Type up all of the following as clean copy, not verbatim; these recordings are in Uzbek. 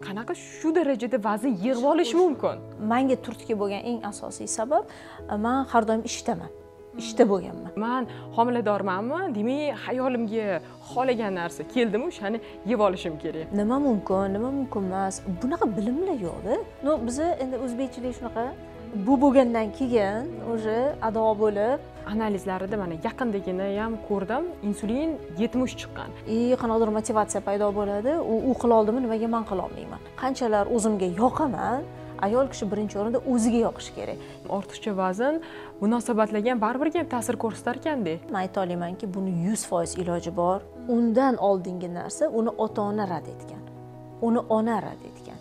Qanaqa shu darajada vazn yig'ib olish mumkin? Menga turtki bo'lgan eng asosiy sabab men har doim ishdaman. Ishda bo'lganman. Men homiladormanmi? Demak, xayolimga xohlagan narsa keldimi, o'shani yeb olishim kerak. Nima mumkin, nima mumkin emas. Bunaqa bilimlar yo'q-da. No, biza endi o'zbekchilik shunaqa bu bo'lgandan keyin o'sha ado bo'lib analizlarida mana yaqindagina ham ko'rdim, insulin 70 chiqqan. Qanaqadir motivatsiya paydo bo'ladi. U qila oldimi, nimaga men qila olmayman? Qanchalar o'zimga yoqaman, ayol kishi birinchi o'rinda o'ziga yoqishi kerak. Ortiqcha vazn munosabatlarga ham baribir ham ta'sir ko'rsatar ekanda. Men ayta olamanki, buni 100% iloji bor. Undan oldingi narsa uni ota-ona rad etgan. Uni ona rad etgan.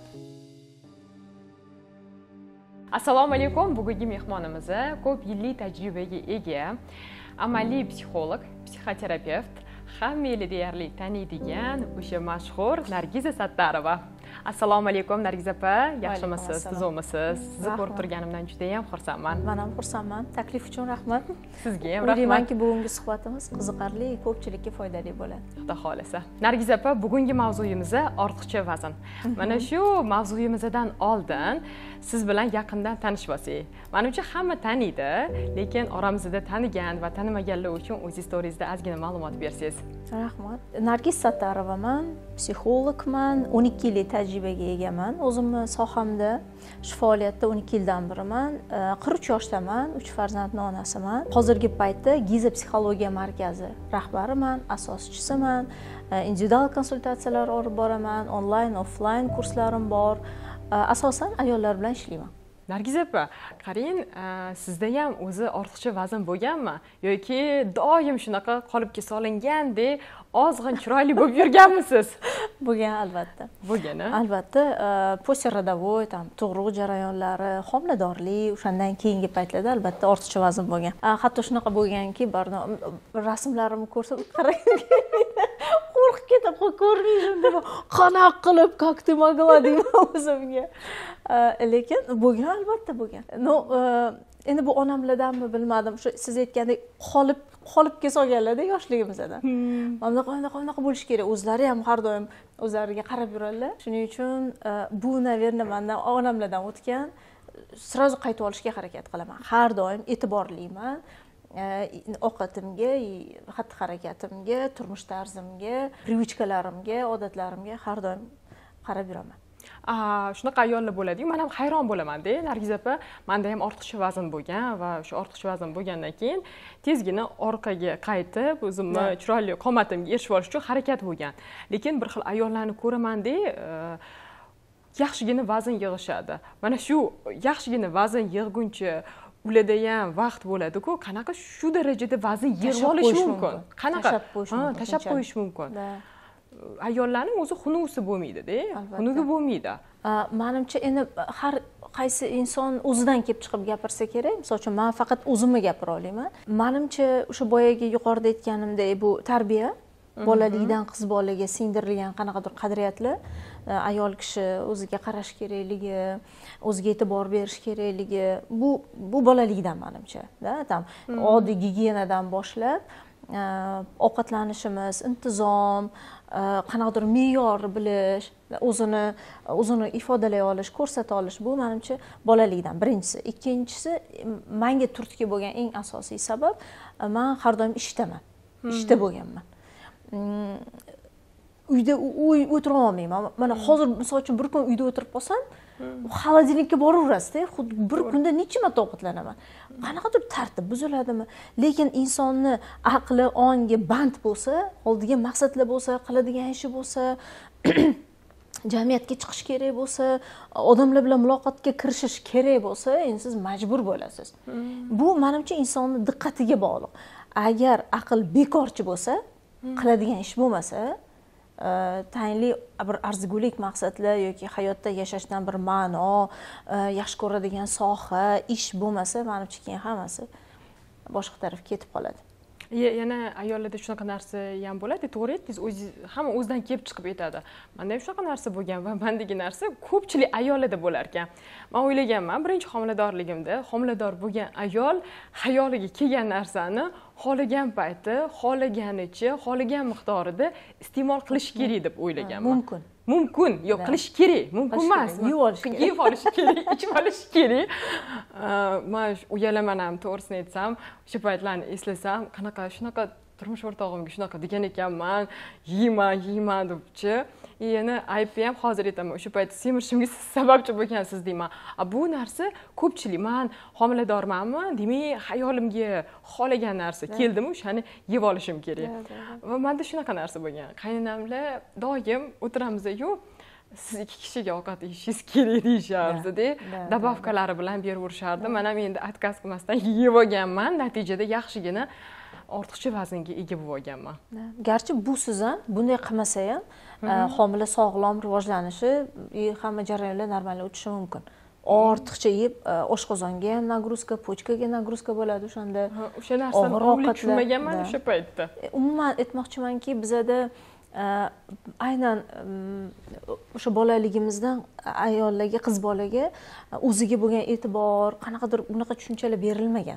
Assalomu alaykum. Bugungi mehmonimiz ko'p yillik tajribaga ega amaliy psixolog, psixoterapevt, hamma deyarli taniydigan o'sha mashhur Nargiza Sattarova. Assalomu alaykum Nargiza opa, yaxshimisiz, tuzukmisiz? Sizni ko'rib turganimdan juda ham xursandman. Men ham xursandman. Taklif uchun rahmat. Sizga ham rahmat. O'ylaymanki, bugungi suhbatimiz qiziqarli, ko'pchilikka foydali bo'ladi. Xudo xolisa. Nargiza opa, bugungi mavzuyimiz ortiqcha vazn. Mana shu mavzuyimizdan oldin siz bilan yaqindan tanishib olsak. Menimcha hamma taniydi, lekin oramizda tanigan va tanimaganlar uchun o'zingiz to'g'risida ozgina ma'lumot bersangiz. Rahmat. Nargiza Sattarovaman, psixologman, 12 yillik tajribaga egaman. O'zimni sohamda shu faoliyatda 12 yildan beriman. 43 yoshdaman, 3 farzandning onasiman. Hozirgi paytda Giza psixologiya markazi rahbariman, asoschisiman. Individual konsultatsiyalar olib boraman, onlayn, offlayn kurslarim bor. Asosan ayollar bilan ishlayman. Nargiza opa, qarang, sizda ham o'zi ortiqcha vazn bo'lganmi yoki doim shunaqa qolipga solingandek ozg'in chiroyli bo'lib yurganmisiz? Bo'lgan, albatta. Bo'lgan-a? Albatta, postrodavoy, tug'ruq jarayonlari, homiladorlik, o'shandan keyingi paytlarda albatta ortiqcha vazn bo'lgan. Hatto shunaqa bo'lganki, rasmlarimni ko'rsa, qarang, qo'rqib ketib ko'rmayman deb, qanaqa qilib, как ты могла deyman o'zimga. Lekin bo'lgan, albatta bo'lgan. Endi bu onamlardanmi bilmadim, shu siz aytgandek qolipga solganlarda yoshligimizda. Mana qanaqa bo'lish kerak? O'zlari ham har doim o'zlariga qarab yuradilar. Shuning uchun bu naverni mendan onamlardan o'tgan, sirazu qaytib olishga harakat qilaman. Har doim e'tiborliman. Ovqatimga, xatti-harakatimga, turmush tarzimga, privichkalarimga, odatlarimga har doim qarab yuraman. Shunaqa ayollar bo'ladi-yu, men ham hayron bo'laman-da, Nargiza opa, menda ham ortiqcha vazn bo'lgan va shu ortiqcha vazn bo'lgandan keyin tezgina orqaga qaytib, o'zimni chiroyli qomatimga erishib olish uchun harakat bo'lgan. Lekin bir xil ayollarni ko'raman-da, yaxshigina vazn yig'ishadi. Mana shu yaxshigina vazn yig'guncha ularda ham vaqt bo'ladi-ku, qanaqa shu darajada vazn yig'ib olish mumkin? Qanaqa tashab qo'yish mumkin? Ayollarning o'zi xunusi bo'lmaydi-da, xunugi bo'lmaydi. Menimcha endi har qaysi inson o'zidan kelib chiqib gapirsa kerak. Misol uchun men faqat o'zimni gapira olaman. Menimcha o'sha boyagi yuqorida aytganimdek, bu tarbiya, bolalikdan qiz bolaga singdirilgan qanaqadir qadriyatlar, ayol kishi o'ziga qarash kerakligi, o'ziga e'tibor berish kerakligi, bu bolalikdan menimcha, oddiy gigiyenadan boshlab ovqatlanishimiz, intizom, qanaqadir me'yor bilish, o'zini ifodalay olish, ko'rsata olish, bu menimcha bolalikdan birinchisi. Ikkinchisi, menga turtki bo'lgan eng asosiy sabab, men har doim ishdaman. Ishda bo'lganman. Uyda o'tira olmayman. Mana hozir misol uchun bir kun uyda o'tirib qolsam, xolodilnikka boraverasiz-da, xuddi bir kunda necha marta ovqatlanaman. Qanaqadir tartib buziladimi? Lekin insonni aqli, ongi band bo'lsa, oldiga maqsadlar bo'lsa, qiladigan ishi bo'lsa, jamiyatga chiqish kerak bo'lsa, odamlar bilan muloqotga kirishish kerak bo'lsa, endi siz majbur bo'lasiz. Bu menimcha insonning diqqatiga bog'liq. Agar aql bekorchi bo'lsa, qiladigan ish bo'lmasa, tayinli bir arzigulik maqsadlar yoki hayotda yashashdan bir ma'no, yaxshi ko'radigan soha, ish bo'lmasa, menimcha keyin hammasi boshqa tarafga ketib qoladi. Yana ayollarda shunaqa narsa ham bo'ladi, to'g'ri aytdingiz, hamma o'zidan kelib chiqib aytadi. Menda ham shunaqa narsa bo'lgan va mendagi narsa ko'pchilik ayollarda bo'lar ekan. Men o'ylaganman, birinchi homiladorligimda homilador bo'lgan ayol xayoliga kelgan narsani xohlagan payti, xohlaganicha, xohlagan miqdorida iste'mol qilish kerak deb o'ylaganman. mumkin, yo'q, qilish kerak, mumkin emas. Yeb olish kerak, ichib olish kerak. Men uyalaman ham, to'g'risini aytsam, o'sha paytlarni eslasam, shunaqa turmush o'rtog'imga shunaqa degan ekanman, yeyman debchi. Yana aybni ham hozir aytaman, o'sha payt semirishimga siz sababchi bo'lgansiz deyman. Bu narsa ko'pchilik, men homiladormanmi, demak, hayolimga xohlagan narsa keldimi, o'shani yeb olishim kerak. Va menda shunaqa narsa bo'lgan. Qaynonamlar doim o'tiramiz-yu, siz 2 kishiga ovqat yeyishingiz kerak deyishardi, dabavkalari bilan beraverishardi. Men ham endi отказ qilmasdan yeb olganman, natijada yaxshigina ortiqcha vaznga ega bo'lib olganman. Garchi bu siz ham bunday qilmasa ham homila sog'lom rivojlanishi, hamma jarayonlar normal o'tishi mumkin. Ortiqcha yeb oshqozonga ham nagruzka, pochkaga nagruzka bo'ladi o'shanda. O'sha narsani omillik tushunmaganman o'sha paytda. Umuman aytmoqchimanki, bizada aynan o'sha bolaligimizdan ayollarga, qiz bolaga o'ziga bo'lgan e'tibor, qanaqadir unaqa tushunchalar berilmagan.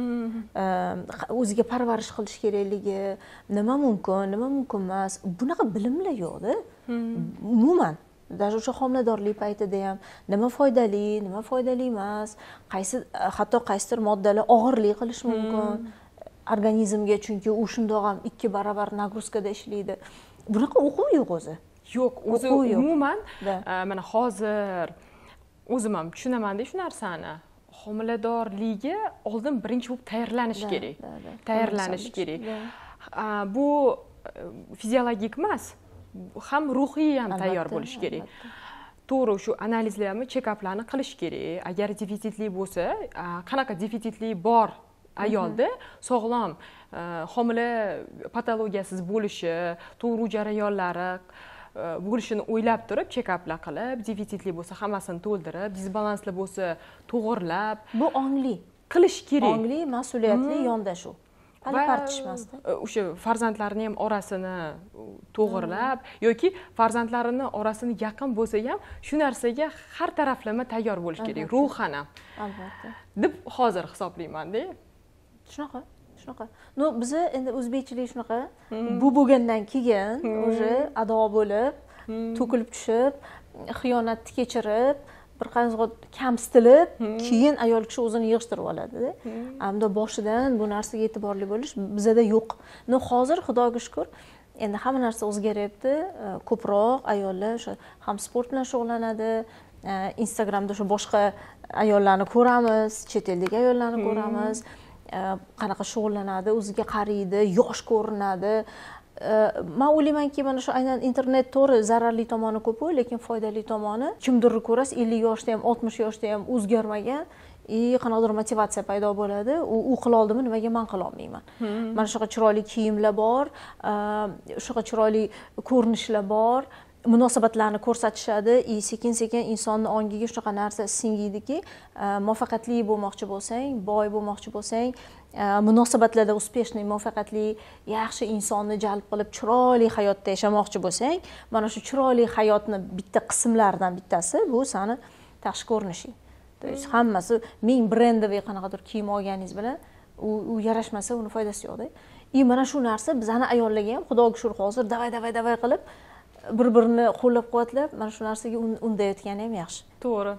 O'ziga parvarish qilish kerakligi, nima mumkin emas, bunaqa bilimlar yo'q-da. Umuman, даже o'sha homiladorlik paytida ham nima foydali emas, qaysidir moddalar og'irlik qilishi mumkin organizmga, chunki u shundoq ham 2 barobar nagruzkada ishlaydi. Bunaqa o'quv yo'q o'zi. Yo'q, o'zi umuman mana hozir o'zim ham tushunaman-da shu narsani. Homiladorlikka oldin birinchi bo'lib tayyorlanish kerak. Bu fiziologik emas, ham ruhiy ham tayyor bo'lish kerak. To'g'ri, shu analizlarni, check-uplarni qilish kerak. Agar defitsitli bo'lsa, qanaqa defitsitli bor ayolda sog'lom homila patologiyasiz bo'lishi, tug'ruv jarayonlari bo'lishini o'ylab turib, check-uplar qilib, defitsitli bo'lsa hammasini to'ldirib, disbalansli bo'lsa to'g'irlab, bu ongli qilish kerak. Ongli, mas'uliyatli yondashuv. Hali tortishmasdi. O'sha farzandlarning ham orasini to'g'irlab yoki farzandlarining orasini yaqin bo'lsa ham shu narsaga har taraflama tayyor bo'lish kerak, ruhan ham. Albatta. Deb hozir hisoblayman-da. Shunaqa. No, biza endi o'zbekchilik shunaqa. Bu bo'lgandan keyin o'sha ado bo'lib, to'kilib tushib, xiyonatni kechirib, bir qancha kamsitilib, keyin ayol kishi o'zini yig'ishtirib oladi-da. Ammo boshidan bu narsaga e'tiborli bo'lish bizada yo'q. No, hozir Xudoga shukr, endi hamma narsa o'zgaryapti. Ko'proq ayollar o'sha ham sport bilan shug'ullanadi. Instagramda o'sha boshqa ayollarni ko'ramiz, chet eldagi ayollarni ko'ramiz. Qanaqa shug'ullanadi, o'ziga qaraydi, yosh ko'rinadi. Men o'ylaymanki, mana shu aynan internet to'g'ri zararli tomoni ko'p, lekin foydali tomoni, kimdirni ko'rasiz 50 yoshda ham, 60 yoshda ham o'zgarmagan, qanaqadir motivatsiya paydo bo'ladi. U qila oldimi, nimaga men qila olmayman? Mana shunaqa chiroyli kiyimlar bor, shunaqa chiroyli ko'rinishlar bor. Munosabatlarni ko'rsatishadi, sekin-sekin insonning ongiga shunaqa narsa singiydiki, muvaffaqiyatli bo'lmoqchi bo'lsang, boy bo'lmoqchi bo'lsang, munosabatlarda uspешный, muvaffaqiyatli, yaxshi insonni jalb qilib chiroyli hayotda yashamoqchi bo'lsang, mana shu chiroyli hayotni bitta qismlaridan bittasi bu seni tashqi ko'rinishing. То есть hammasi ming brendoviy qanaqadir kiyim olganingiz bilan u yarashmasa, uni foydasi yo'q-da. Mana shu narsa bizani ayollarga ham Xudoga shukr hozir davay qilib bir-birini qo'llab-quvvatlab, mana shu narsaga undayotgani ham yaxshi. To'g'ri.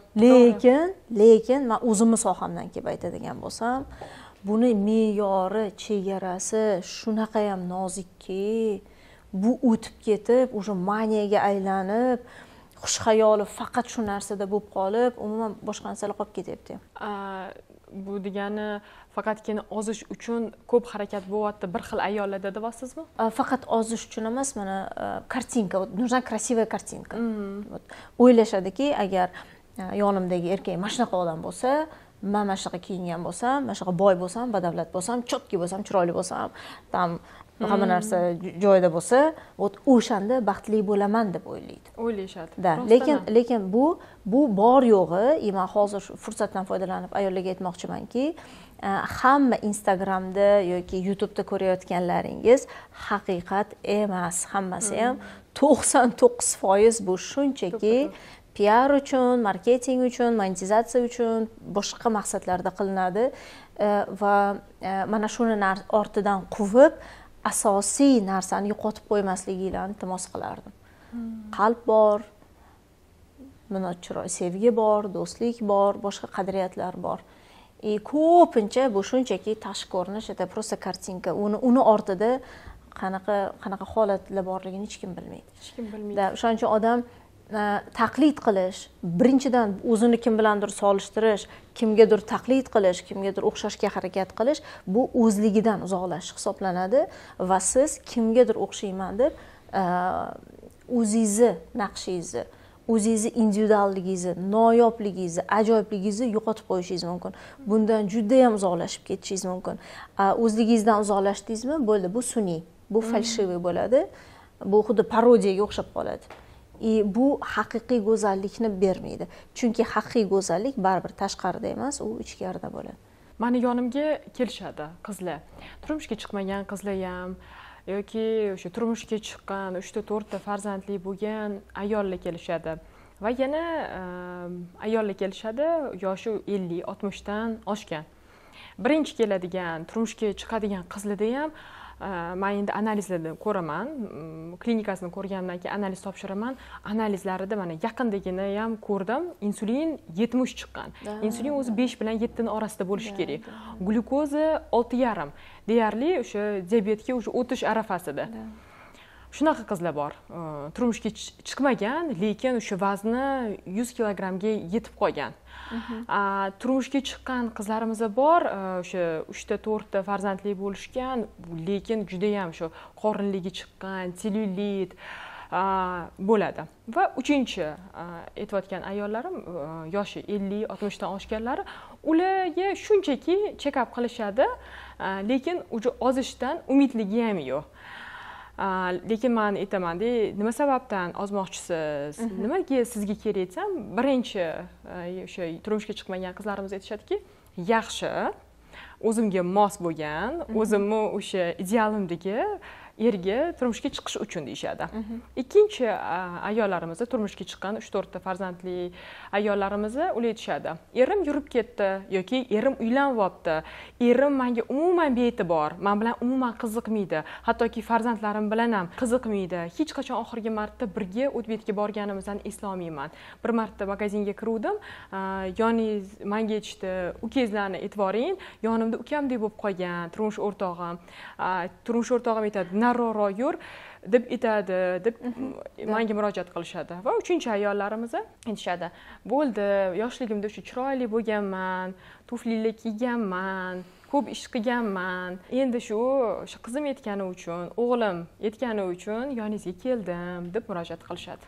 Lekin men o'zimni sohamdan kelib aytadigan bo'lsam, buni me'yori, chegarasi shunaqa ham nozikki, bu o'tib ketib, o'sha maniyaga aylanib, xushxayoli faqat shu narsada bo'lib qolib, umuman boshqa narsalar qolib ketyapti. Bu degani faqatgina ozish uchun ko'p harakat bo'lyapti bir xil ayollarda deyapsizmi? Faqat ozish uchun emas, mana kartinka, нужна красивая картинка. O'ylashadiki, agar yonimdagi erkak mana shunaqa odam bo'lsa, men mana shunaqa kiyingan bo'lsam, mana shunaqa boy bo'lsam, badavlat bo'lsam, chotki bo'lsam, chiroyli bo'lsam, tam hamma narsa joyida bo'lsa, o'shanda baxtli bo'laman deb o'ylashadi. Lekin bu bor yo'g'i, men hozir fursatdan foydalanib ayollarga aytmoqchimanki, hamma Instagramda yoki YouTube'da ko'rayotganlaringiz haqiqat emas. Hammasi ham 99% bu shunchaki PR uchun, marketing uchun, monetizatsiya uchun, boshqa maqsadlarda qilinadi va mana shuni ortidan quvib asosiy narsani yo'qotib qo'ymasligingizni iltimos qilardim. qalb bor, chiroy, sevgi bor, do'stlik bor, boshqa qadriyatlar bor. Ko'pincha bu shunchaki tashqi ko'rinish, это просто kartinka. Uni ortida qanaqa holatlar borligini hech kim bilmaydi. Hech kim bilmaydi. O'shaning uchun odam taqlid qilish, birinchidan o'zini kim bilandir solishtirish, kimgadir taqlid qilish, kimgadir o'xshashga harakat qilish, bu o'zligidan uzoqlashish hisoblanadi va siz kimgadir o'xshayman deb o'zingizni naqshingizni, o'zingizni individualligingizni, noyobligingizni, ajoyibligingizni yo'qotib qo'yishingiz mumkin. Bundan juda ham uzoqlashib ketishingiz mumkin. O'zligingizdan uzoqlashdingizmi, bo'ldi, bu sun'iy, bu falshiviy bo'ladi. Bu xuddi parodiyaga o'xshab qoladi. Bu haqiqiy go'zallikni bermaydi. Chunki haqiqiy go'zallik baribir tashqarida emas, u ichkarida bo'ladi. Mani yonimga kelishadi qizlar. Turmushga chiqmagan qizlar ham yoki o'sha turmushga chiqqan 3-4 ta farzandli bo'lgan ayollar kelishadi. Va yana ayollar kelishadi, yoshi 50-60 dan oshgan. Birinchi keladigan, turmushga chiqadigan qizlarda ham men endi analizlarni ko'raman, klinikasini ko'rgandan keyin analiz topshiraman. Analizlarida mana yaqindagina ham ko'rdim, insulin 70 chiqqan. Insulin o'zi 5 bilan 7 ning orasida bo'lishi kerak. Glyukoza 6,5. Deyarli o'sha diabetga o'sha o'tish arafasida. Shunaqa qizlar bor. Turmushga chiqmagan, lekin o'sha vazni 100 kilogramga yetib qolgan. Turmushga chiqqan qizlarimiz bor, o'sha 3-4 ta farzandli bo'lishgan, lekin juda ham shu qorinligi chiqqan, sellyulit bo'ladi. Va 3-chi aytayotgan ayollarim yoshi 50-60 dan oshganlari, ularga shunchaki check-up qilishadi, lekin o'sha ozishdan umidligi ham yo'q. Lekin men aytaman-da, nima sababdan ozmoqchisiz? Nimaga sizga kerak desam, birinchi o'sha turmushga chiqmagan qizlarimiz aytishadiki, yaxshi, o'zimga mos bo'lgan, o'zimni o'sha idealimdagi erga turmushga chiqish uchun deyshadi. Ikkinchi ayollarimiz, turmushga chiqqan 3-4 ta farzandli ayollarimiz ular aytishadi. Erim yurib ketdi yoki erim uylanibdi. Erim menga umuman bee'tibor, men bilan umuman qiziqmaydi. Hattoki farzandlarim bilan ham qiziqmaydi. Hech qachon oxirgi marta birga o'tbetga borganimizdan eslolmayman. Bir marta magazinga kiruvdim, yoningiz menga aytishdi, ukangizlarni e'tiboring, yonimda ukamdek bo'lib qolgan, turmush o'rtog'im. Turmush o'rtog'im aytadi, naroro yur deb aytadi, deb menga murojaat qilishadi. Va 3-chi ayollarimiz aytishadi, bo'ldi, yoshligimda shu chiroyli bo'lganman, tuflilar kiyganman, ko'p ish qilganman. Endi shu qizim aytgani uchun, o'g'lim aytgani uchun yoningizga keldim deb murojaat qilishadi.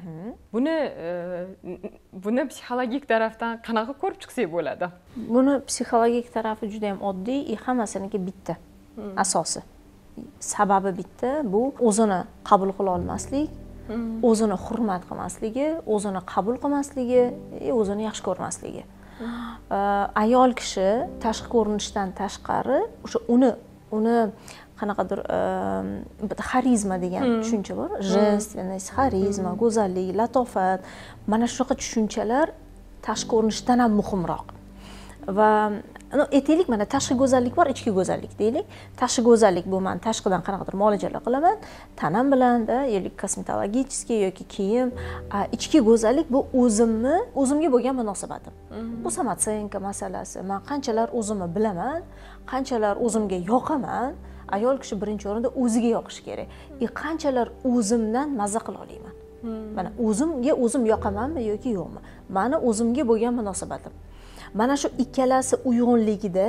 Buni psixologik tarafdan qanaqa ko'rib chiqsak bo'ladi? Buni psixologik tarafi juda ham oddiy, hammasiniki bitta. Asosi. Sababi bitta, bu o'zini qabul qila olmaslik, o'zini hurmat qilmasligi, o'zini qabul qilmasligi, o'zini yaxshi ko'rmasligi. Ayol kishi tashqi ko'rinishdan tashqari o'sha uni qanaqadir xarizma degan tushuncha bor. Женственность, xarizma, go'zallik, latofat, mana shunaqa tushunchalar tashqi ko'rinishdan ham muhimroq. Va aytaylik, mana tashqi go'zallik bor, ichki go'zallik deylik. Tashqi go'zallik bu men tashqidan qanaqadir muolajalar qilaman, tanam bilan-da, yoki kosmetologicheskiy yoki kiyim. Ichki go'zallik bu o'zimga bo'lgan munosabatim. Bu samatsenka masalasi. Men qanchalar o'zimni bilaman, qanchalar o'zimga yoqaman, ayol kishi birinchi o'rinda o'ziga yoqishi kerak. Qanchalar o'zimdan mazza qila olayman. Mana o'zimga o'zim yoqamanmi yoki yo'qmi? Meni o'zimga bo'lgan munosabatim. Mana shu ikkalasi uyg'unligida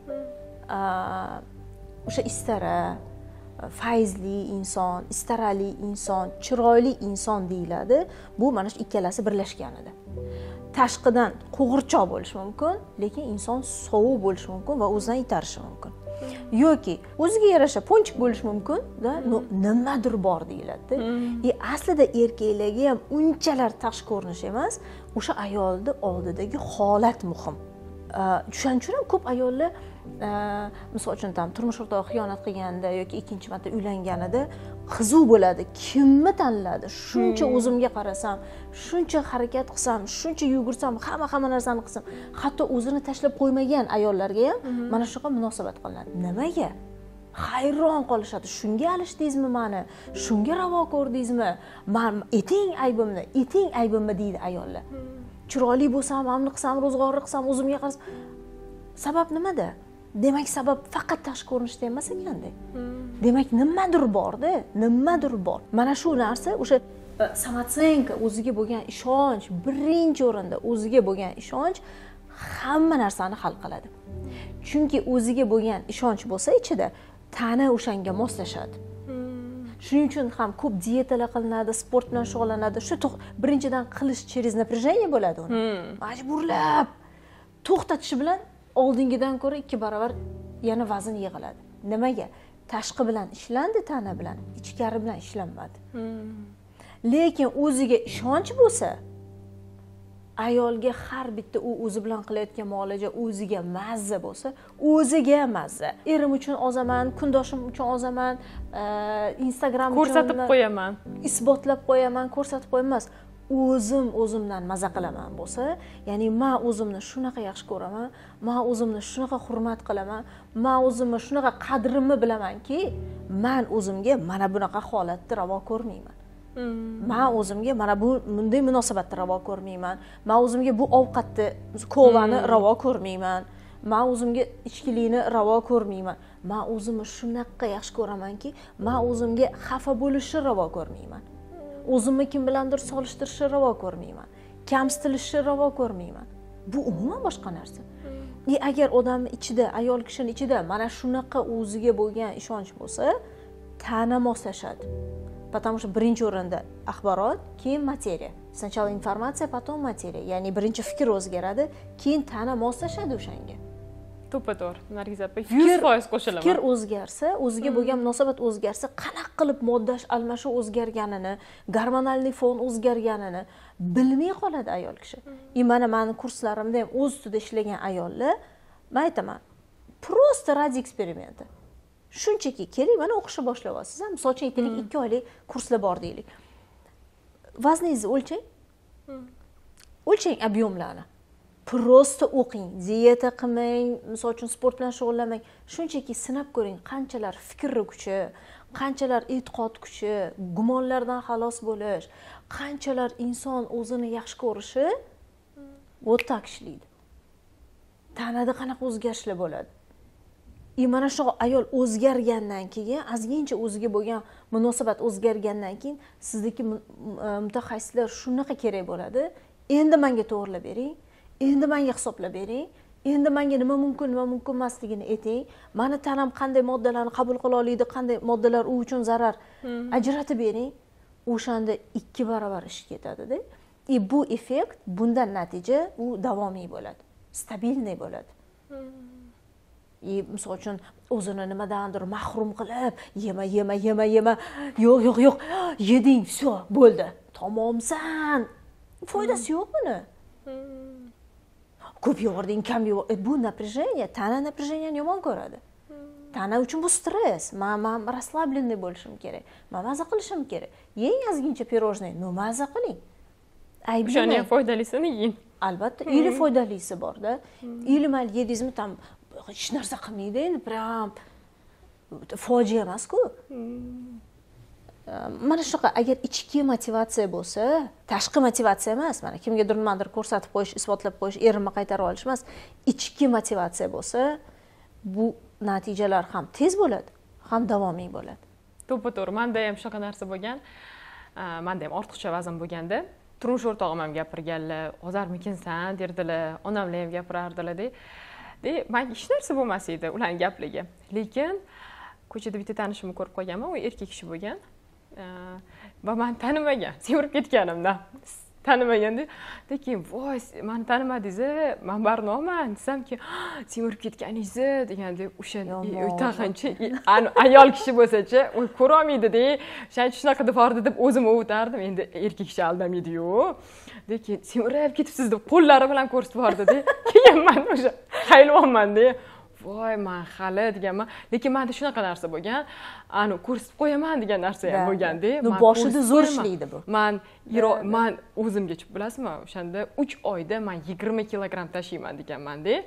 o'sha istara, fayzli inson, istarali inson, chiroyli inson deyiladi. Bu mana shu ikkalasi birlashganida. Tashqidan qo'g'irchoq bo'lishi mumkin, lekin inson sovuq bo'lishi mumkin va o'zidan itarishi mumkin. Yoki o'ziga yarasha ponchik bo'lishi mumkin, nimadir bor deyiladi. Aslida erkaklarga ham unchalar tashqi ko'rinish emas, o'sha ayolni oldidagi holat muhim. Shuning uchun ham ko'p ayollar misol uchun turmush o'rtog'i xiyonat qilganda yoki ikkinchi marta uylanganida qizuv bo'ladi. Kimni tanladi? Shuncha o'zimga qarasam, shuncha harakat qilsam, shuncha yugursam, hamma narsani qilsam, hatto o'zini tashlab qo'ymagan ayollarga ham mana shunaqa munosabat qilinadi. Nimaga? hayron qolishadi. Shunga alishdingizmi meni? Shunga ravo ko'rdingizmi? Men eting aybimmi deydi ayollar. Chiroyli bo'lsam, amni qilsam, ro'zg'orni qilsam, o'zimga qarasam. Sabab nimada? Demak, sabab faqat tashqi ko'rinishda emas ekanda. Demak, nimadir bor. Mana shu narsa o'sha samotsenka, o'ziga bo'lgan ishonch, birinchi o'rinda o'ziga bo'lgan ishonch hamma narsani hal qiladi. Chunki o'ziga bo'lgan ishonch bo'lsa ichida, tana o'shanga moslashadi. Shuning uchun ham ko'p dietalar qilinadi, sport bilan shug'ullanadi. Shu birinchidan qilish через напряжение bo'ladi uni. Majburlab to'xtatish bilan oldingidan ko'ra 2 barobar yana vazn yig'iladi. Nimaga? Tashqi bilan ishlandi, tana bilan, ichkari bilan ishlanmadi. Lekin o'ziga ishonch bo'lsa, ayolga har bitta u o'zi bilan qilayotgan muolaja o'ziga mazza bo'lsa, o'ziga mazza. Erim uchun ozaman, kundoshim uchun ozaman, Instagram uchun ko'rsatib qo'yaman, isbotlab qo'yaman, ko'rsatib qo'ymas. O'zimdan maza qilaman bo'lsa, ya'ni men o'zimni shunaqa yaxshi ko'raman, men o'zimni shunaqa hurmat qilaman, men o'zimni shunaqa qadrimni bilamanki, men o'zimga mana bunaqa holatni ravo ko'rmayman. Men o'zimga mana bunday munosabatni ravo ko'rmayman. Men o'zimga bu ovqatni, kolani ravo ko'rmayman. Men o'zimga ichkilikni ravo ko'rmayman. Men o'zimni shunaqa yaxshi ko'ramanki, men o'zimga xafa bo'lishni ravo ko'rmayman. O'zimni kim bilandir solishtirishni ravo ko'rmayman. Kamsitilishni ravo ko'rmayman. Bu umuman boshqa narsa. Agar odamning ichida, ayol kishining ichida mana shunaqa o'ziga bo'lgan ishonch bo'lsa, tana moslashadi. Потому что birinchi o'rinda axborot, keyin materiya. Сначала informatsiya, потом materiya. Ya'ni birinchi fikr o'zgaradi, keyin tana moslashadi o'shanga. To'g'ri, Nargiza opa 100% qo'shilaman. Fikr o'zgarsa, o'ziga bo'lgan munosabat o'zgarsa, qanaqa qilib modda almashuv o'zgarganini, gormonalniy fon o'zgarganini bilmay qoladi ayol kishi. Mana meni kurslarimda ham o'z ustida ishlagan ayollar, men aytaman, просто ради eksperimenti. Shunchaki keling, mana o'qishni boshlayapsiz. Misol uchun aytaylik, 2 oylik kurslar bor deylik. Vazningizni o'lchang. O'lchang obyomlarni. Просто o'qing, dieta qilmang, misol uchun sport bilan shug'ullanmang. Shunchaki sinab ko'ring, qanchalar fikr kuchi, qanchalar e'tiqod kuchi, gumonlardan xalos bo'lish, qanchalar inson o'zini yaxshi ko'rishi вот так ishlaydi. Tanada qanaqa o'zgarishlar bo'ladi. Mana shu ayol o'zgargandan keyin, ozgincha o'ziga bo'lgan munosabat o'zgargandan keyin sizniki mutaxassislar shunaqa kerak bo'ladi. Endi menga to'g'rilab bering, endi menga hisoblab bering, endi menga nima mumkin emasligini ayting. Meni tanam qanday moddalarni qabul qila oladi, qanday moddalar u uchun zarar, ajratib bering. O'shanda 2 barobar ish ketadi-da. Bu effekt, bundan natija u davomiy bo'ladi, stabilniy bo'ladi. Misol uchun o'zini nimadandir mahrum qilib, yema, yo'q, yeding, все, bo'ldi, tamomsan. Foydasi yo'q buni. Ko'p yeg'ording, kam yeg'ording, bu напряжение, tana напряжениeni yomon ko'radi. Tana uchun bu stress. Men расслабленный bo'lishim kerak. Men maza qilishim kerak. Yeng ozgincha pirojnoy, maza qiling. O'shani foydalisini yeng. Albatta, ili foydalisi bor-da. Ili mal yedingizmi, tam hech narsa qilmaydi, endi prям fojia emas-ku. Mana shunaqa, agar ichki motivatsiya bo'lsa, tashqi motivatsiya emas, mana kimgadir nimadir ko'rsatib qo'yish, isbotlab qo'yish, erimni qaytarib olish emas, ichki motivatsiya bo'lsa, bu natijalar ham tez bo'ladi, ham davomiy bo'ladi. To'g'ri, menda ham shunaqa narsa bo'lgan. Menda ham ortiqcha vazn bo'lganda, turmush o'rtog'im ham gapirganlar, "Ozarmikinsan" derdilar, onamlar ham gapirardilar-da. Men hech narsa bo'lmas edi ularning gapligi. Lekin ko'chada bitta tanishimni ko'rib qolganman, u erkak kishi bo'lgan. Va men tanimagan, semirib ketganimdan. Tanimaganda, keyin voy, meni tanimadingiz, men Barnoman desamki, semirib ketganingiz deganda, o'sha tag'inchi ayol kishi bo'lsa-chi, u ko'ra olmaydi-da, o'shancha shunaqa devordi deb o'zim o'tardim. Endi erkak kishi aldamaydi-yu. Keyin semirib ketibsiz deb qo'llari bilan ko'rsatib bordi-da. Keyin men o'sha hayvonman-da. Voy, men hali deganman. Lekin menda shunaqa narsa bo'lgan. Ko'rsatib qo'yaman degan narsa ham bo'lganda. Boshida zo'r ishlaydi bu. Men o'zimga bilasizmi, o'shanda 3 oyda men 20 kilogramm tashiyman deganman-da.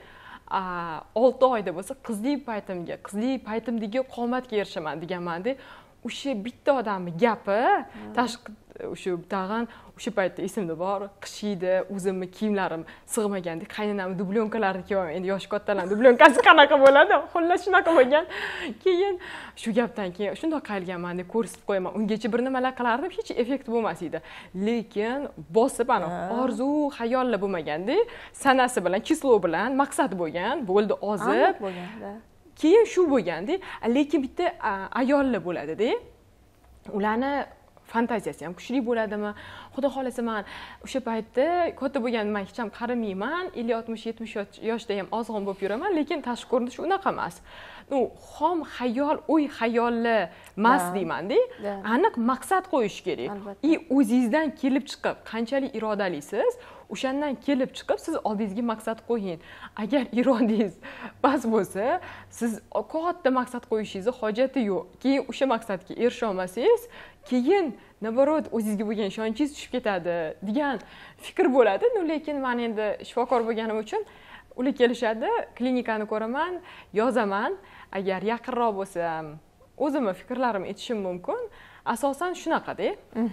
6 oyda bo'lsa qizlik paytimdagi qomatga erishaman deganmanda, o'sha bitta odamning gapi tashqi o'sha tag'in o'sha paytda esimda bor, qish edi, o'zimning kiyimlarim sig'maganda qaynonamning dublyonkalarni kiyaman. Endi yoshi kattalar dublyonкасы qanaqa bo'ladi? Xullas shunaqa bo'lgan. Keyin shu gapdan keyin shundoq qayilganman deb ko'rsatib qo'yaman. Ungacha bir nimalar qilardim, hech effekt bo'lmas edi. Lekin bosib orzu, xayollar bo'lmaganda, sanasi bilan, kislo bilan maqsad bo'lgan, bo'ldi ozib bo'lganda. Keyin shu bo'lganda, lekin bitta ayollar bo'ladi-da. Ularni fantaziyasi ham kuchli bo'ladimi? Xudo xolasa men o'sha paytda katta bo'lganimdan hech ham qaramayman, 50-60-70 yoshda ham ozg'in bo'lib yuraman, lekin tashqi ko'rinish unaqa emas. Xom xayol, xayolli emas deyman-da. Aniq maqsad qo'yish kerak. O'zingizdan kelib chiqib, qanchalik irodalisiz, o'shandan kelib chiqib siz oldingizga maqsad qo'ying. Agar irodangiz bas bo'lsa, siz katta maqsad qo'yishingiz hojati yo'q. Keyin o'sha maqsadga erisha olmasangiz, keyin naborot o'zingizga bo'lgan ishonchingiz tushib ketadi degan fikr bo'ladi. Lekin men endi shifokor bo'lganim uchun ular kelishadi, klinikani ko'raman, yozaman. Agar yaqinroq bo'lsam, o'zimning fikrlarimni aytishim mumkin. Asosan shunaqada.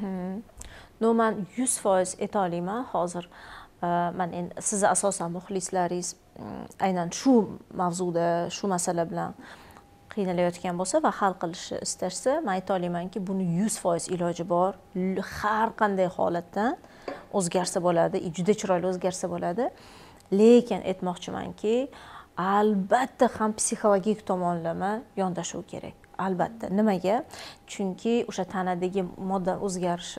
Men 100% ayta olaman hozir. Men endi sizni asosan muxlislaringiz aynan shu mavzuda, shu masala bilan qiynalayotgan bo'lsa va hal qilishni istashsa, men ayta olamanki, buni 100% iloji bor. Har qanday holatdan o'zgarsa bo'ladi, juda chiroyli o'zgarsa bo'ladi. Lekin aytmoqchimanki, albatta ham psixologik tomonlama yondashuv kerak. Albatta. Nimaga? Chunki o'sha tanadagi modda o'zgarish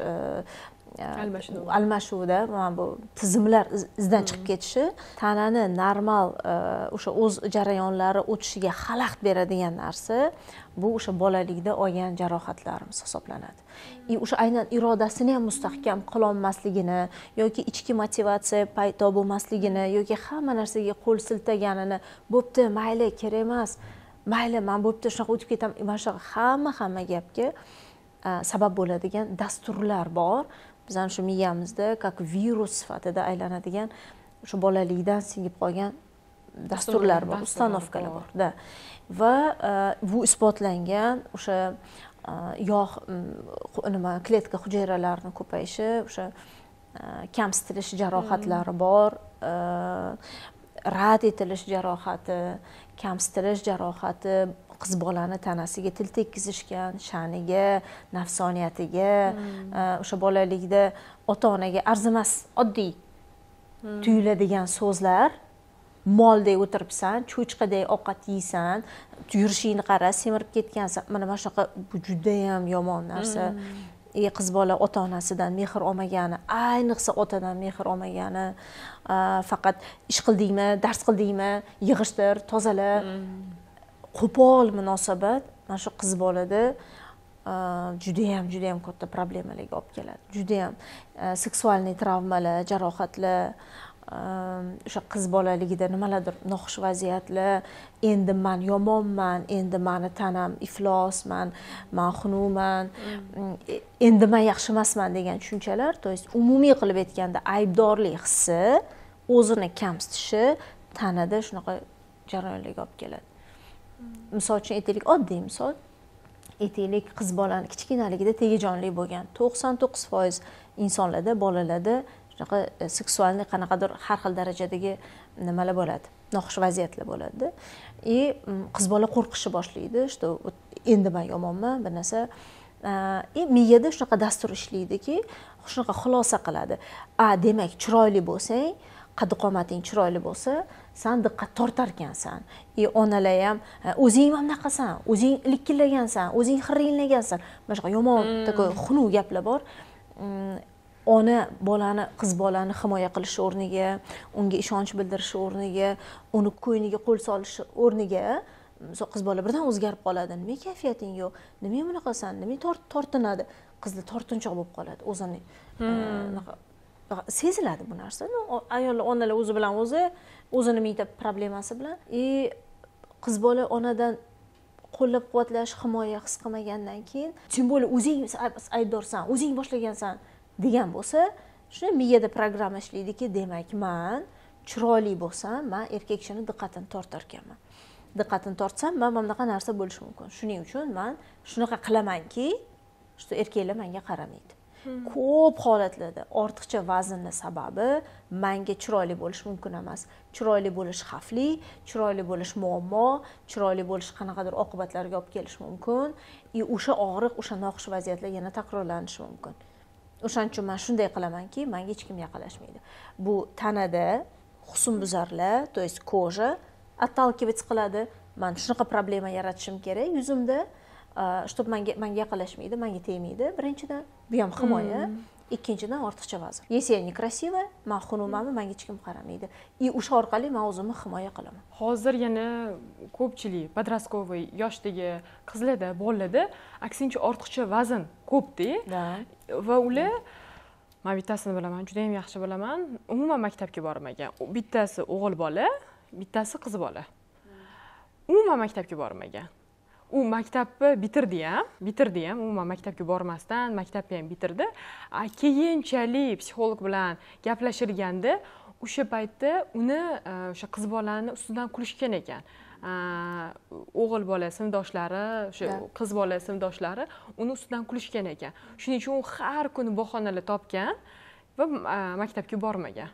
almashuvda mana bu tizimlar izdan chiqib ketishi tanani normal o'sha o'z jarayonlari o'tishiga xalaqit beradigan narsa bu o'sha bolalikda olgan jarohatlarimiz hisoblanadi. O'sha aynan irodasini ham mustahkam qila olmasligini yoki ichki motivatsiya paydo bo'lmasligini yoki hamma narsaga qo'l siltaganini, bo'pti, mayli, kerak emas, mayli, men bo'pti, shunaqa o'tib ketaman. Mana shu hamma gapga sabab bo'ladigan dasturlar bor. Bizning shu miyamizda как virus sifatida aylanadigan shu bolalikdan singib qolgan dasturlar bor, ustanovkalar bor-da. Va bu isbotlangan o'sha kletka hujayralarini ko'payishi, o'sha kamsitilish jarohatlari bor, rad etilish jarohati, kamsitilish jarohati, qiz bolani tanasiga til tekkizishgan, sha'niga, nafsoniyatiga, o'sha bolalikda ota-onaga arzimas, oddiy tuyuladigan so'zlar, moldek o'tiribsan, cho'chqadek ovqat yeysan, yurishingni qara, semirib ketgansan. Mana shunaqa bu juda ham yomon narsa. Qiz bola ota-onasidan mehr olmagani, ayniqsa otadan mehr olmagani, faqat ish qildingmi, dars qildingmi, yig'ishtir, tozala. Qo'pol munosabat mana shu qiz bolada juda ham katta problemalarga olib keladi. Juda ham seksualniy travmalar, jarohatlar, o'sha qiz bolaligida nimalardir noxush vaziyatlar, endi men yomonman, endi meni tanam iflosman, men xunukman, endi men yaxshi emasman degan tushunchalar, to есть umumiy qilib aytganda aybdorlik hissi, o'zini kamsitishi tanada shunaqa jarayonlarga olib keladi. Misol uchun aytaylik, oddiy misol. Aytaylik, qiz bolani kichkinaligida tegajonlik bo'lgan. 99% insonlarda, bolalarda shunaqa seksualniy qanaqadir har xil darajadagi nimalar bo'ladi, noxush vaziyatlar bo'ladi. Qiz bola qo'rqishni boshlaydi, что endi men yomonman, bir narsa. Miyada shunaqa dastur ishlaydiki, shunaqa xulosa qiladi. Demak, chiroyli bo'lsang, qad-qomating chiroyli bo'lsa, sen diqqat tortar ekansan. Onalar ham o'zing ham naqasan, o'zing likkillagansan, o'zing xirringlagansan. Mana shu yomon, xunuk gaplar bor. Ona bolani, qiz bolani himoya qilish o'rniga, unga ishonch bildirish o'rniga, uni ko'yniga qo'l solish o'rniga, qiz bola birdan o'zgarib qoladi. Nima kayfiyating yo'q? Nima bunaqasan? Nima tortinadi? Qizlar tortinchoq bo'lib qoladi o'zini. Seziladi bu narsa. Ayollar, onalar o'zi bilan o'zini miyda problemasi bilan, qiz bola onadan qo'llab-quvvatlash, himoya his qilmagandan keyin, sen bo'la o'zing aybdorsan, o'zing boshlagansan degan bo'lsa, shuni miyada programma ishlaydiki, demak, men chiroyli bo'lsam man erkak kishini diqqatini tortar ekanman. Diqqatini tortsam man mana bunaqa narsa bo'lishi mumkin. Shuning uchun man shunaqa qilamanki, shu erkaklar menga qaramaydi. Ko'p holatlarda ortiqcha vaznni sababi menga chiroyli bo'lish mumkin emas. Chiroyli bo'lish xavfli, chiroyli bo'lish muammo, chiroyli bo'lish qanaqadir oqibatlarga olib kelishi mumkin. O'sha og'riq, o'sha noxush vaziyatlar yana takrorlanishi mumkin. O'shaning uchun men shunday qilamanki, menga hech kim yaqinlashmaydi. Bu tanada husnbuzarlar, to есть koja отталкивать qiladi. Men shunaqa problema yaratishim kerak yuzimda. Чтобы menga yaqinlashmaydi, menga tegmaydi. Birinchidan, bu ham himoya. Ikkinchidan, ortiqcha vazn. Если я некрасивая, men xunumamni menga hech kim qaramaydi. O'sha orqali men o'zimni himoya qilaman. Hozir yana ko'pchilik подростковый yoshdagi qizlarda, bolalarda aksincha ortiqcha vazn ko'p-da. Va ular men bittasini bilaman, juda ham yaxshi bilaman. Umuman maktabga bormagan. Bittasi o'g'il bola, bittasi qiz bola. Umuman maktabga bormagan. U maktabni bitirdi ham, umuman maktabga bormasdan maktabni ham bitirdi. Keyinchalik psixolog bilan gaplashirganda o'sha paytda uni o'sha qiz bolani ustidan kulishgan ekan. O'g'il bola sinfdoshlari, o'sha qiz bola sinfdoshlari uni ustidan kulishgan ekan. Shuning uchun u har kuni bahonalar topgan va maktabga bormagan.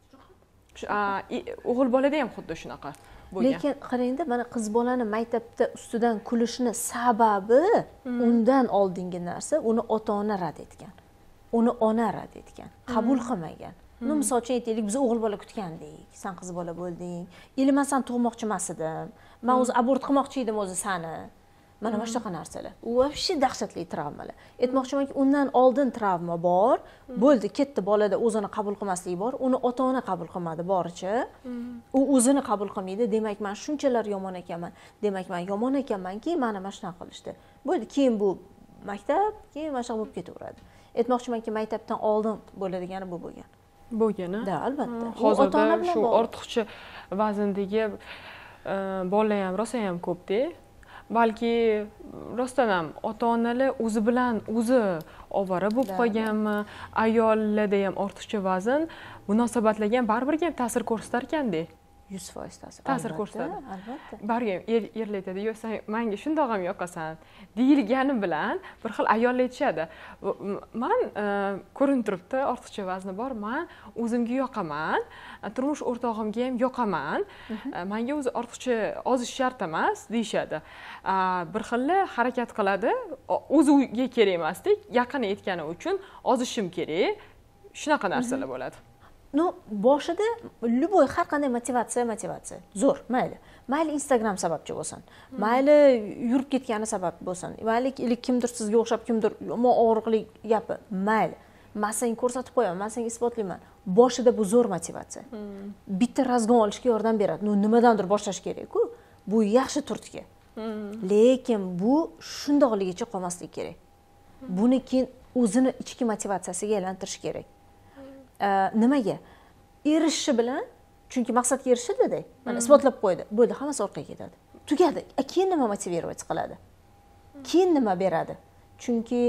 O'g'il bolada ham xuddi shunaqa. Lekin qarangda, mana qiz bolani maktabda ustidan kulishni sababi undan oldingi narsa uni ota-ona rad etgan. Uni ona rad etgan, qabul qilmagan. Misol uchun aytaylik, biz o'g'il bola kutgandik, sen qiz bola bo'lding. Men seni tug'moqchi emas edim. Men o'zi abort qilmoqchi edim o'zi seni. Mana shunaqa narsalar. U вообще dahshatli travmalar. Aytmoqchimanki, undan oldin travma bor. Bo'ldi, ketdi, bolada o'zini qabul qilmasligi bor. Uni ota-ona qabul qilmadi boricha. U o'zini qabul qilmaydi. Demak, men shunchalar yomon ekanman. Demak, men yomon ekanmanki, meni mana shunaqa qilishdi. Bo'ldi, keyin bu maktab, keyin mana shunaqa bo'lib ketaveradi. Aytmoqchimanki, maktabdan oldin bo'ladigani bu bo'lgan. Bo'lgan-a? Da, albatta. Hozirda shu ortiqcha vazndagi bolalar ham rosa ham ko'p-da. Balki rostdan ham ota-onalar o'zi bilan o'zi ovora bo'lib qolganmi, ayollarda ham ortiqcha vazn munosabatlarga ham baribir ham ta'sir ko'rsatar ekanda. 100% ta'sir ko'rsatadi. Albatta. Baribir erlar aytadi, "Yo'q, sen menga shundoq ham yoqasan" deyilgani bilan bir xil ayollar aytishadi. Men ko'rinib turibdi, ortiqcha vazni bor, men o'zimga yoqaman, turmush o'rtog'imga ham yoqaman. Menga o'zi ortiqcha ozish shart emas deyshadi. Bir xil harakat qiladi, o'ziga kerak emasdek, yaqin etgani uchun ozishim kerak. Shunaqa narsalar bo'ladi. Boshida любой har qanday motivatsiya zo'r, mayli. Mayli Instagram sababchi bo'lsin. Mayli yurib ketgani sabab bo'lsin. Mayli kimdir sizga o'xshab, kimdir yomon og'riqli gapi. Mayli. Men senga ko'rsatib qo'yaman, men senga isbotlayman. Boshida bu zo'r motivatsiya. Bitta razgon olishga yordam beradi. Nimadandir boshlash kerak-ku. Bu yaxshi turtki. Lekin bu shundoqligicha qolmasligi kerak. Buni keyin o'zini ichki motivatsiyasiga aylantirish kerak. Nimaga? Erishishi bilan, chunki maqsadga erishdi-da, mana isbotlab qo'ydi. Bo'ldi, hammasi orqaga ketadi. Tugadi. Keyin nima motivirovать qiladi? Keyin nima beradi? Chunki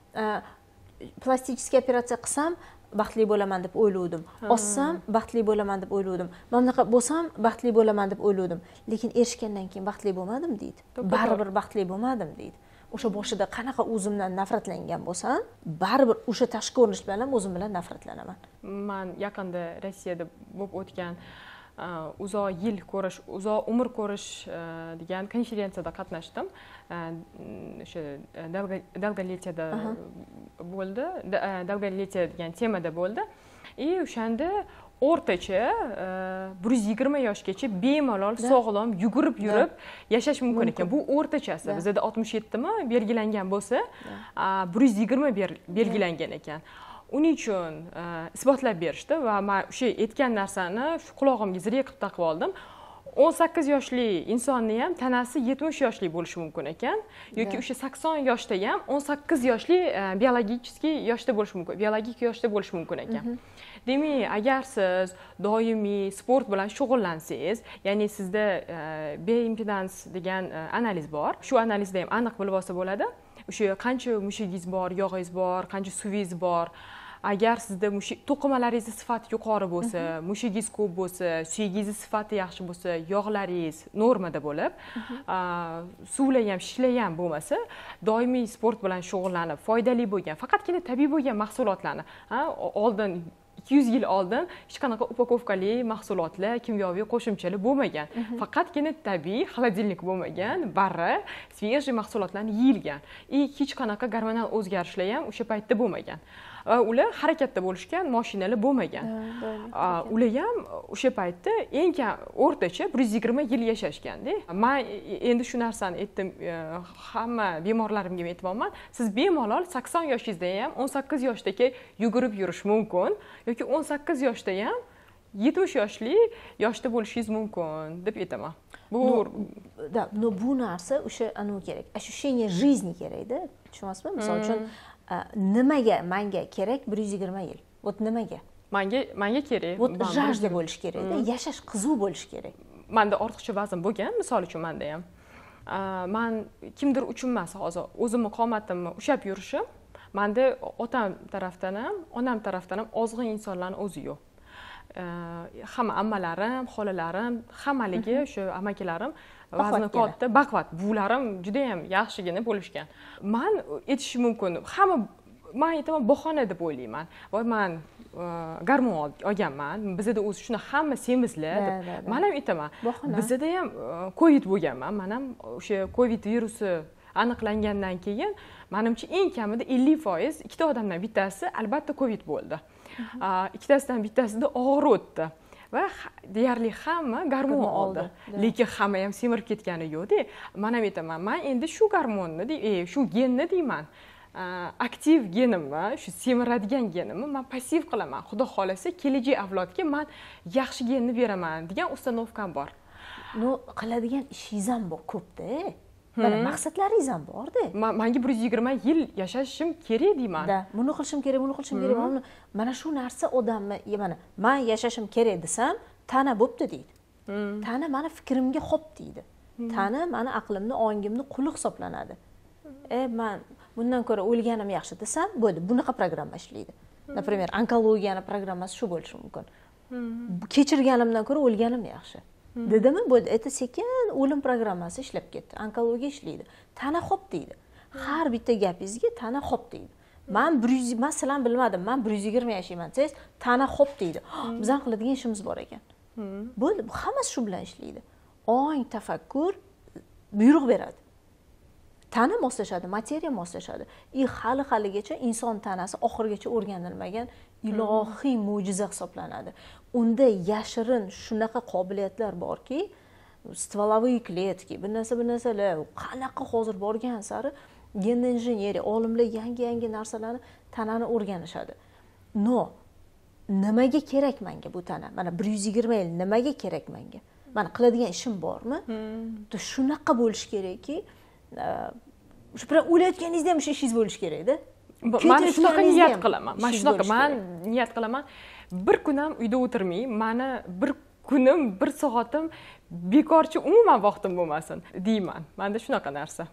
plastik operatsiya qilsam baxtli bo'laman deb o'ylovdim. Ossam baxtli bo'laman deb o'ylovdim. Mana bunaqa bo'lsam baxtli bo'laman deb o'ylovdim. Lekin erishgandan keyin baxtli bo'lmadim deydi. Baribir baxtli bo'lmadim deydi. O'sha boshida qanaqa o'zimdan nafratlangan bo'lsam, baribir o'sha tashqi ko'rinish bilan ham o'zim bilan nafratlanaman. Men yaqinda Rossiyada bo'lib o'tgan uzoq yil ko'rish, uzoq umr ko'rish degan konferensiyada qatnashdim. O'sha Dolgolетияda bo'ldi. Dolgolетия degan temada bo'ldi. O'shanda o'rtacha 120 yoshgacha bemalol sog'lom yugurib yurib yashash mumkin ekan. Bu o'rtachasi. Bizda 67 mi belgilangan bo'lsa, 120 belgilangan ekan. Uning uchun isbotlab berishdi va men o'sha aytgan narsani shu qulog'imga zirek qilib taqib oldim. 18 yoshli insonni ham tanasi 70 yoshli bo'lishi mumkin ekan, yoki o'sha 80 yoshda ham 18 yoshli biologический yoshda bo'lishi mumkin, biologik yoshda bo'lishi mumkin ekan. Demak, agar siz doimiy sport bilan shug'ullansangiz, ya'ni sizda bioimpedans degan analiz bor. Shu analizda ham aniq bilib olsa bo'ladi. O'sha qancha mushagingiz bor, yog'ingiz bor, qancha suvingiz bor, agar sizda to'qimalaringiz sifati yuqori bo'lsa, mushingiz ko'p bo'lsa, suyagingiz sifati yaxshi bo'lsa, yog'laringiz normada bo'lib, suvlar ham, shishlar ham bo'lmasa, doimiy sport bilan shug'ullanib, foydali bo'lgan, faqatgina tabiiy bo'lgan mahsulotlarni, oldin 200 yil oldin hech qanaqa upakovkali mahsulotlar, kimyoviy qo'shimchalar bo'lmagan. Faqatgina tabiiy, xolodilnik bo'lmagan, barra, svejiy mahsulotlarni yeyilgan. Hech qanaqa gormonal o'zgarishlar ham o'sha paytda bo'lmagan. Ular harakatda bo'lishgan, mashinalar bo'lmagan. Ular ham o'sha paytda eng kam o'rtacha 120 yil yashashganda. Men endi shu narsani aytdim, hamma bemorlarimga aytmoqman. Siz bemalol 80 yoshingizda ham 18 yoshdagi yugurib yurish mumkin yoki 18 yoshda ham 70 yoshda bo'lishingiz mumkin deb aytaman. Bu narsa o'sha kerak. Ощущение жизни kerak-da. Tushunasizmi? Misol uchun nimaga menga kerak 120 yil? Вот nimaga? Menga kerak. Вот jajda bo'lish kerak-da, yashash qiziq bo'lish kerak. Menda ortiqcha vazn bo'lgan, misol uchun menda ham. Men kimdir uchun emas, hozir o'zimni qomatimni ushlab yurishim, menda otam tarafdan ham, onam tarafdan ham ozg'in insonlarning o'zi yo'q. Hamma ammalarim, xolalarim, hammaligi o'sha amakilarim vazni katta, baquvvat. Bularim juda ham yaxshigina bo'lishgan. Men aytishim mumkin, hamma men aytaman bahona deb o'ylayman. Voy men gormon olganman. Bizda o'zi shuni hamma semizlar deb. Men ham aytaman. Bizda ham COVID bo'lganman. Men ham o'sha COVID virusi aniqlangandan keyin menimcha eng kamida 50% ikkita odamdan bittasi albatta COVID bo'ldi. Ikkitasidan bittasida og'ir o'tdi va deyarli hamma gormon oldi. Lekin hamma ham semirib ketgani yo'q-da. Men ham aytaman, men endi shu gormonni, shu genni deyman. Aktiv genimni, shu semiradigan genimni men passiv qilaman. Xudo xolasa, kelajak avlodga men yaxshi genni beraman degan ustanovkam bor. Qiladigan ishingiz ham bor ko'p-da. Mana maqsadlaringiz ham bor-da. Menga 120 yil yashashim kerak deyman. Buni qilishim kerak, buni qilishim kerak. Mana shu narsa odamni, mana men yashashim kerak desam, tana bo'pti deydi. Tana meni fikrimga xo'p deydi. Tana meni aqlimni, ongimni quli hisoblanadi. Men bundan ko'ra o'lganim yaxshi desam, bo'ldi. Bunaqa programma ishlaydi. Например, onkologiyani programmasi shu bo'lishi mumkin. Kechirganimdan ko'ra o'lganim yaxshi. Dedimi? Bo'ldi. Sekin o'lim programmasi ishlab ketdi. Onkologiya ishlaydi. Tana xo'p deydi. Har bitta gapingizga tana xo'p deydi. Men sizlarni bilmadim. Men 120 yashayman desangiz, tana xo'p deydi. Bizlar qiladigan ishimiz bor ekan. Bo'ldi. Hammasi shu bilan ishlaydi. Ong tafakkur buyruq beradi. Tana moslashadi, materiya moslashadi. Haligacha inson tanasi oxirgacha o'rganilmagan ilohiy mo'jiza hisoblanadi. Unda yashirin shunaqa qobiliyatlar borki, стволовые клетки, bir narsalar qanaqa hozir borgan sari gen injeneriya, olimlar yangi narsalarni tanani o'rganishadi. Nimaga kerak menga bu tana? Mana 120 yil nimaga kerak menga? Mana qiladigan ishim bormi? Shunaqa bo'lish kerakki, shu bilan o'layotganingizda ham shu ishingiz bo'lishi kerak-da. Men shunaqa niyat qilaman. Men niyat qilaman. Bir kun ham uyda o'tirmay, meni bir kunim, bir soatim bekorchi umuman vaqtim bo'lmasin deyman. Menda shunaqa narsa.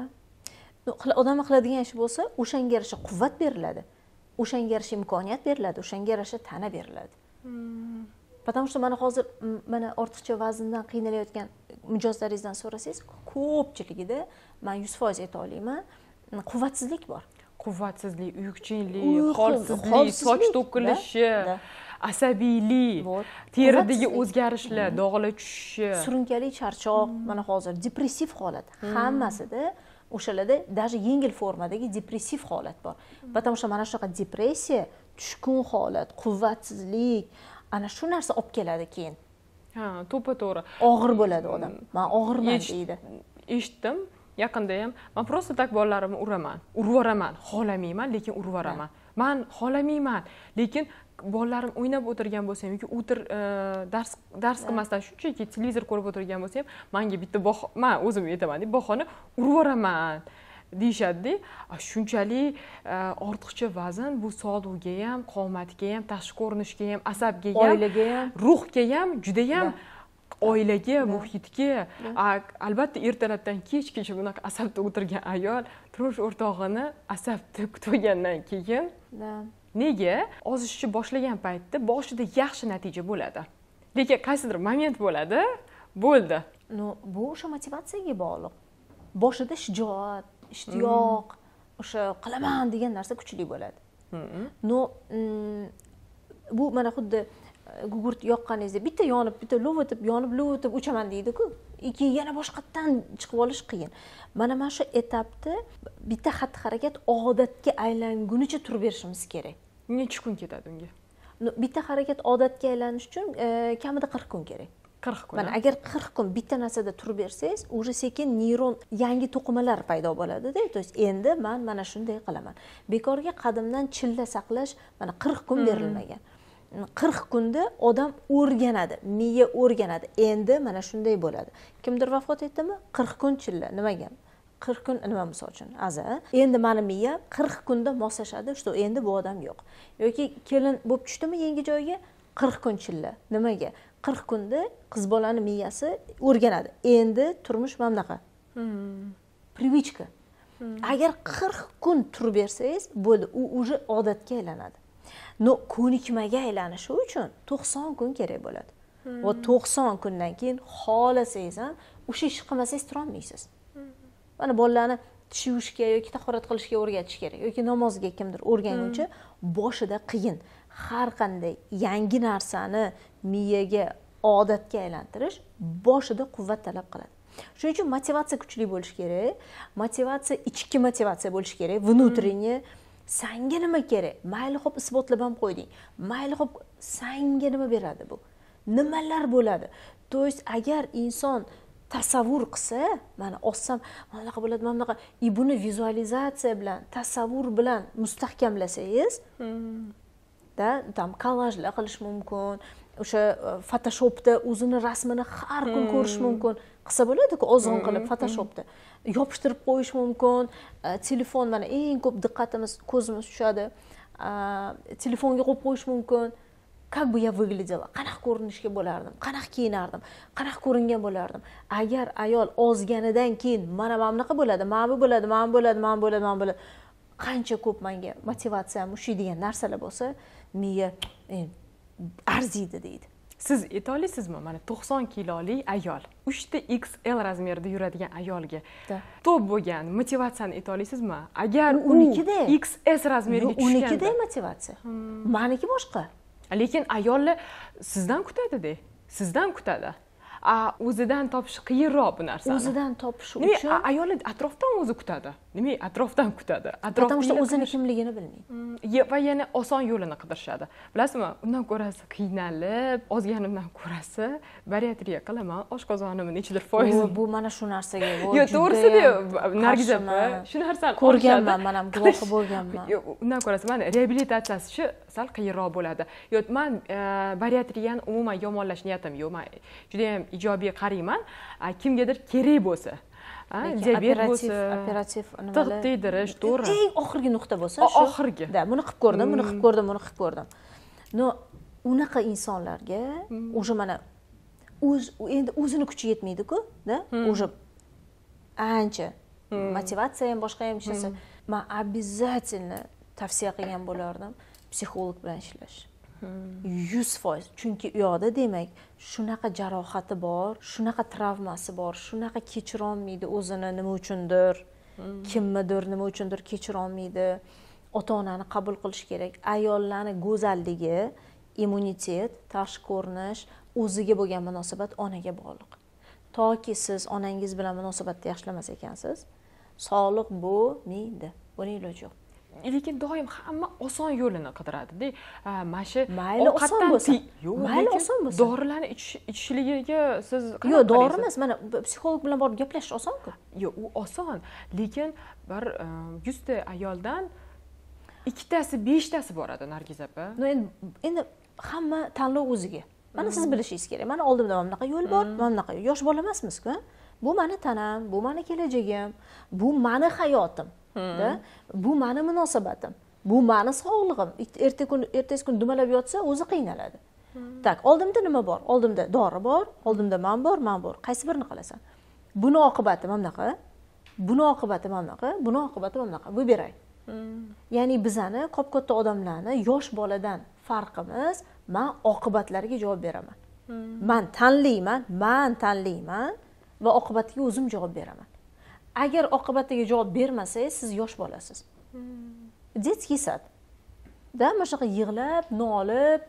Odamga qiladigan ishi bo'lsa, o'shanga yarasha quvvat beriladi. O'shanga yarasha imkoniyat beriladi, o'shanga yarasha tana beriladi. Потому что mana hozir ortiqcha vazndan qiynalayotgan mijozlaringizdan so'rasangiz, ko'pchiligida men 100% ayta olaman, quvvatsizlik bor. Quvvatsizlik, uyqusizlik, holsizlik, soch to'kilishi, asabiylik, teridagi o'zgarishlar, dog'lar tushishi, surunkali charchoq, mana hozir depressiv holat hammasida o'shalarda даже yengil formadagi depressiv holat bor. Потому что mana shunaqa depressiya, tushkun holat, quvvatsizlik ana shu narsa olib keladi keyin. To'g'ri. Og'ir bo'ladi odam. Men og'irman deydi. Eshitdim. Yaqinda ham men prosta tak bolalarimni urvoraman, xolamayman, lekin urvoraman. Men xolamayman, lekin bolalarim o'ynab o'tirgan bo'lsam yoki dars qilmasdan shunchaki televizor ko'rib o'tirgan bo'lsam, menga bitta men o'zim aytaman, bahona urvoraman deyishadi. Shunchalik ortiqcha vazn bu sog'lig'iga ham, qomatga ham, tashqi ko'rinishga ham, asabga ham, oilaga ham, ruhga ham juda ham, oilaga, muhitga, albatta ertalabdan kechgacha bunaqa asabda o'tirgan ayol turmush o'rtog'ini asabda kutgandan keyin nega ozishni boshlagan paytda boshida yaxshi natija bo'ladi, lekin qaysidir moment bo'ladi, bo'ldi. Bu o'sha motivatsiyaga bog'liq. Boshida shijoat, ishtiyoq, o'sha qilaman degan narsa kuchli bo'ladi. Bu mana xuddi gugurt yoqqaningizda bitta yonib, bitta lovitib, lovitib o'chaman deydi-ku. Keyin yana boshqatdan chiqib olish qiyin. Mana shu etapda bitta xatti-harakat odatga aylangunicha turib berishimiz kerak. Necha kun ketadi unga? Bitta harakat odatga aylanish uchun kamida 40 kun kerak. 40 kun. Mana agar 40 kun bitta narsada turib bersangiz, уже sekin neyron yangi to'qimalar paydo bo'ladi-da. To есть endi men mana shunday qilaman. Bekorga qadimdan chilla saqlash mana 40 kun berilmagan. 40 kunda odam o'rganadi, miya o'rganadi. Endi mana shunday bo'ladi. Kimdir vafot etdimi? 40 kun chilla. Nimaga? 40 kun nima misol uchun? Endi meni miya 40 kunda moslashadi, что endi bu odam yo'q. Yoki kelin bo'lib tushdimi yangi joyga? 40 kun chilla. Nimaga? 40 kunda qiz bolani miyasi o'rganadi. Endi turmush mana bunaqa. Привычка. Agar 40 kun turib bersangiz, bo'ldi, u уже odatga aylanadi. Ko'nikmaga aylanishi uchun 90 kun kerak bo'ladi. Va 90 kundan keyin xohlasangiz ham o'sha ishni qilmasangiz tura olmaysiz. Mana bolalarni tish yuvishga yoki tahorat qilishga o'rgatish kerak yoki namozga kimdir o'rganguncha boshida qiyin. Har qanday yangi narsani miyaga odatga aylantirish boshida quvvat talab qiladi. Shuning uchun motivatsiya kuchli bo'lishi kerak. Motivatsiya ichki motivatsiya bo'lishi kerak, внутренний. Sanga nima kerak? Mayli xo'p isbotlab ham qo'yding. Mayli xo'p sanga nima beradi bu? Nimalar bo'ladi? To есть agar inson tasavvur qilsa, mana olsam, mana bunaqa bo'ladi, mana bunaqa, buni vizualizatsiya bilan, tasavvur bilan mustahkamlasangiz, tam kollajlar qilish mumkin. O'sha Photoshopda o'zini rasmini har kun ko'rish mumkin. Qilsa bo'ladi-ku, ozg'in qilib Photoshopda yopishtirib qo'yish mumkin. Telefon mana eng ko'p diqqatimiz, ko'zimiz tushadi. Telefonga qo'yib qo'yish mumkin. Как бы я выглядела? Qanaqa ko'rinishga bo'lardim? Qanaqa kiyinardim? Qanaqa ko'ringan bo'lardim? Agar ayol ozganidan keyin mana bunaqa bo'ladi, mana bu bo'ladi, mana bo'ladi, mana bo'ladi, mana bo'ladi. Qancha ko'p menga motivatsiyam ushlaydigan narsalar bo'lsa, miya arziydi deydi. Siz ayta olasizmi, mana 90 kiloli ayol, 3 ta XL razmerda yuradigan ayolga top bo'lgan motivatsiyani ayta olasizmi? Agar u XS razmeriga tushganda, 12 da motivatsiya. Meniki boshqa. Lekin ayollar sizdan kutadi-da. Sizdan kutadi. O'zidan topish qiyinroq bu narsani. O'zidan topish uchun ayollar atrofdan o'zi kutadi. Nima atrofdan kutadi? Потому что o'zini kimligini bilmaydi. Va yana oson yo'lini qidirishadi. Bilasizmi, undan ko'rasi qiynalib, ozganimdan ko'rasi bariatriya qilaman, oshqozonimni ichidir foiz. Bu mana shu narsaga Yo'q, to'g'risi-da, Nargiz opa, shu narsani ko'rganman, men ham guvohi bo'lganman. Undan ko'rasi, mana reabilitatsiyasi sal qiyinroq bo'ladi. Yo'q, men bariatriyani umuman yomonlash niyatim yo'q. Men juda ham ijobiy qarayman. Kimgadir kerak bo'lsa, diabet bo'lsa, operativ tig' tegdirish, to'g'ri. Eng oxirgi nuqta bo'lsa, shu. Oxirgi. Buni qilib ko'rdim, buni qilib ko'rdim, buni qilib ko'rdim. Unaqa insonlarga o'sha mana endi o'zini kuchi yetmaydi-ku, da? O'sha ancha motivatsiya ham boshqa ham ishasa, men обязательно tavsiya qilgan bo'lardim psixolog bilan ishlash. 100%. Chunki u yoqda demak, shunaqa jarohati bor, shunaqa travmasi bor, shunaqa kechira olmaydi o'zini nima uchundir, kimnidir nima uchundir kechira olmaydi. Ota-onani qabul qilish kerak. Ayollarning go'zalligi, immunitet, tashqi ko'rinish, o'ziga bo'lgan munosabat onaga bog'liq. Toki siz onangiz bilan munosabatni yaxshilamas ekansiz, sog'liq bo'lmaydi. Buning iloji yo'q. Lekin doim hamma oson yo'lini qidiradi-da. Mana shu mayli oson bo'lsa, mayli oson bo'lsa. Dorilarni ichishligiga siz yo'q, dori emas. Mana psixolog bilan borib gaplashish oson-ku. Yo'q, u oson. Lekin bir 100 ta ayoldan 2 tasi, 5 tasi boradi, Nargiz opa. Endi hamma tanlov o'ziga. Mana siz bilishingiz kerak. Mana oldimda mana bunaqa yo'l bor, mana bunaqa. Yosh bola emasmiz-ku. Bu meni tanam, bu meni kelajagim, bu meni hayotim. Bu meni munosabatim, bu meni sog'lig'im. Ertasi kun dumalab yotsa, o'zi qiynaladi. Tak, oldimda nima bor? Oldimda dori bor, oldimda men bor. Qaysi birini qilasan? Buni oqibati mana bunaqa, buni oqibati mana bunaqa, buni oqibati mana bunaqa. Выбирай. ya'ni bizani katta odamlarni yosh boladan farqimiz, men oqibatlariga javob beraman. Men tanlayman va oqibatiga o'zim javob beraman. Agar oqibatiga javob bermasangiz, siz yosh bolasiz. Детский сад. Da mana shunaqa yig'lab, nolib,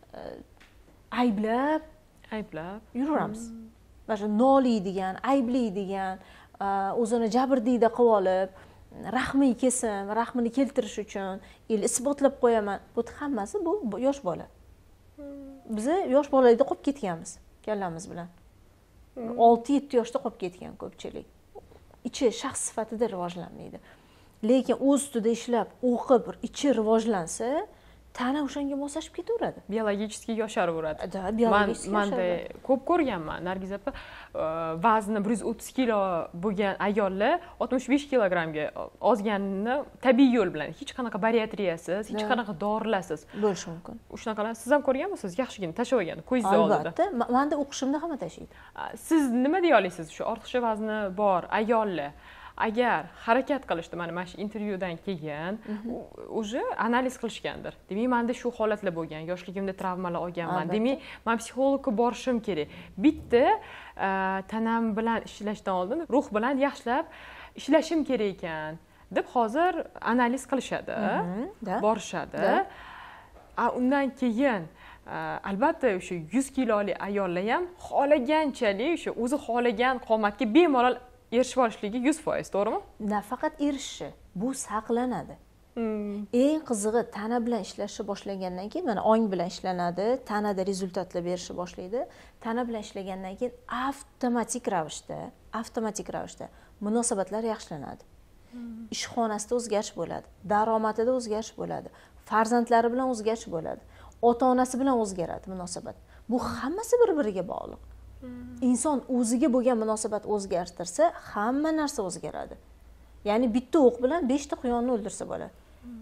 ayblab yuraveramiz. Mana shu noliydigan, ayblaydigan, o'zini jabrdiyda qilib olib, rahmiy kelsin, rahmini keltirish uchun isbotlab qo'yaman. Bu hammasi bu yosh bola. Biz yosh bolalikda qolib ketganmiz, kallamiz bilan. 6-7 yoshda qolib ketgan ko'pchilik. Ichi shaxs sifatida rivojlanmaydi. Lekin o'z ustida ishlab, o'qib, ichi rivojlansa, tana o'shanga moslashib ketaveradi. Biologически yosharaveradi. Manda ko'p ko'rganman. Nargiz opa, vazni 130 kilo bo'lgan ayollar 65 kilogrammga ozganini tabiiy yo'l bilan, hech qanaqa bariatriyasiz, hech qanaqa dorilarsiz bo'lishi mumkin. Shunaqalar siz ham ko'rganmisiz? Yaxshigina tashlagan, ko'zingiz oldida. Albatta, menda o'qishimda hamma tashlaydi. Siz nima deya olasiz shu ortiqcha vazni bor ayollar agar harakat qilishdi, mana shu intervyudan keyin уже analiz qilishgandir. Demak, menda shu holatlar bo'lgan, yoshligimda travmalar olganman. Demak, men psixologga borishim kerak. Bitta tanam bilan ishlashdan oldin ruh bilan yaxshilab ishlashim kerak ekan deb hozir analiz qilishadi, borishadi. Undan keyin albatta o'sha 100 kiloli ayollar ham xohlaganchalik o'sha o'zi xohlagan qomatga bemalol erishib olishligi 100%, to'g'rimi? Nafaqat erishishi, bu saqlanadi. Eng qizig'i tana bilan ishlashni boshlagandan keyin, mana ong bilan ishlanadi, tanada rezultatlar berishni boshlaydi. Tana bilan ishlagandan keyin avtomatik ravishda munosabatlar yaxshilanadi. Ishxonasida o'zgarish bo'ladi, daromadida o'zgarish bo'ladi, farzandlari bilan o'zgarish bo'ladi, ota-onasi bilan o'zgaradi munosabat. Bu hammasi bir-biriga bog'liq. Inson o'ziga bo'lgan munosabat o'zgartirsa, hamma narsa o'zgaradi. Ya'ni bitta o'q bilan 5 ta quyonni o'ldirsa bo'ladi.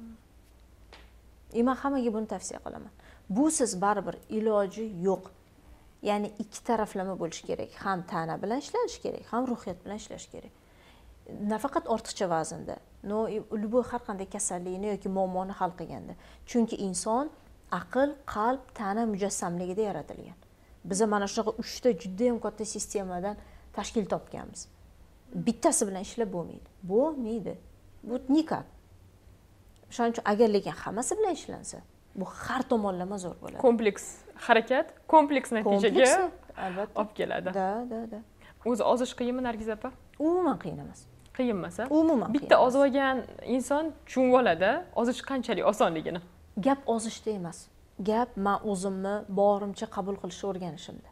Men hammaga buni tavsiya qilaman. Bu siz baribir iloji yo'q. Ya'ni ikki taraflama bo'lish kerak. Ham tana bilan ishlash kerak, ham ruhiyat bilan ishlash kerak. Nafaqat ortiqcha vaznda, har qanday kasallikni yoki muammoni hal qilganda. Chunki inson aql, qalb, tana mujassamligida yaratilgan. Biz mana shunaqa 3 ta juda ham katta sistemadan tashkil topganmiz. Bittasi bilan ishlab bo'lmaydi. Bu nikak. Shuning uchun agar lekin hammasi bilan ishlansa, bu har tomonlama zo'r bo'ladi. Kompleks harakat, kompleks natijaga albatta olib keladi. Da. O'zi ozish qiyinmi, Nargiz opa? Umuman qiyin emas. Qiyin emas-a? Umuman. Bitta ozib olgan inson tushunib oladi, ozish qanchalik osonligini. Gap ozishda emas. Gap men o'zimni borimcha qabul qilishni o'rganishimda.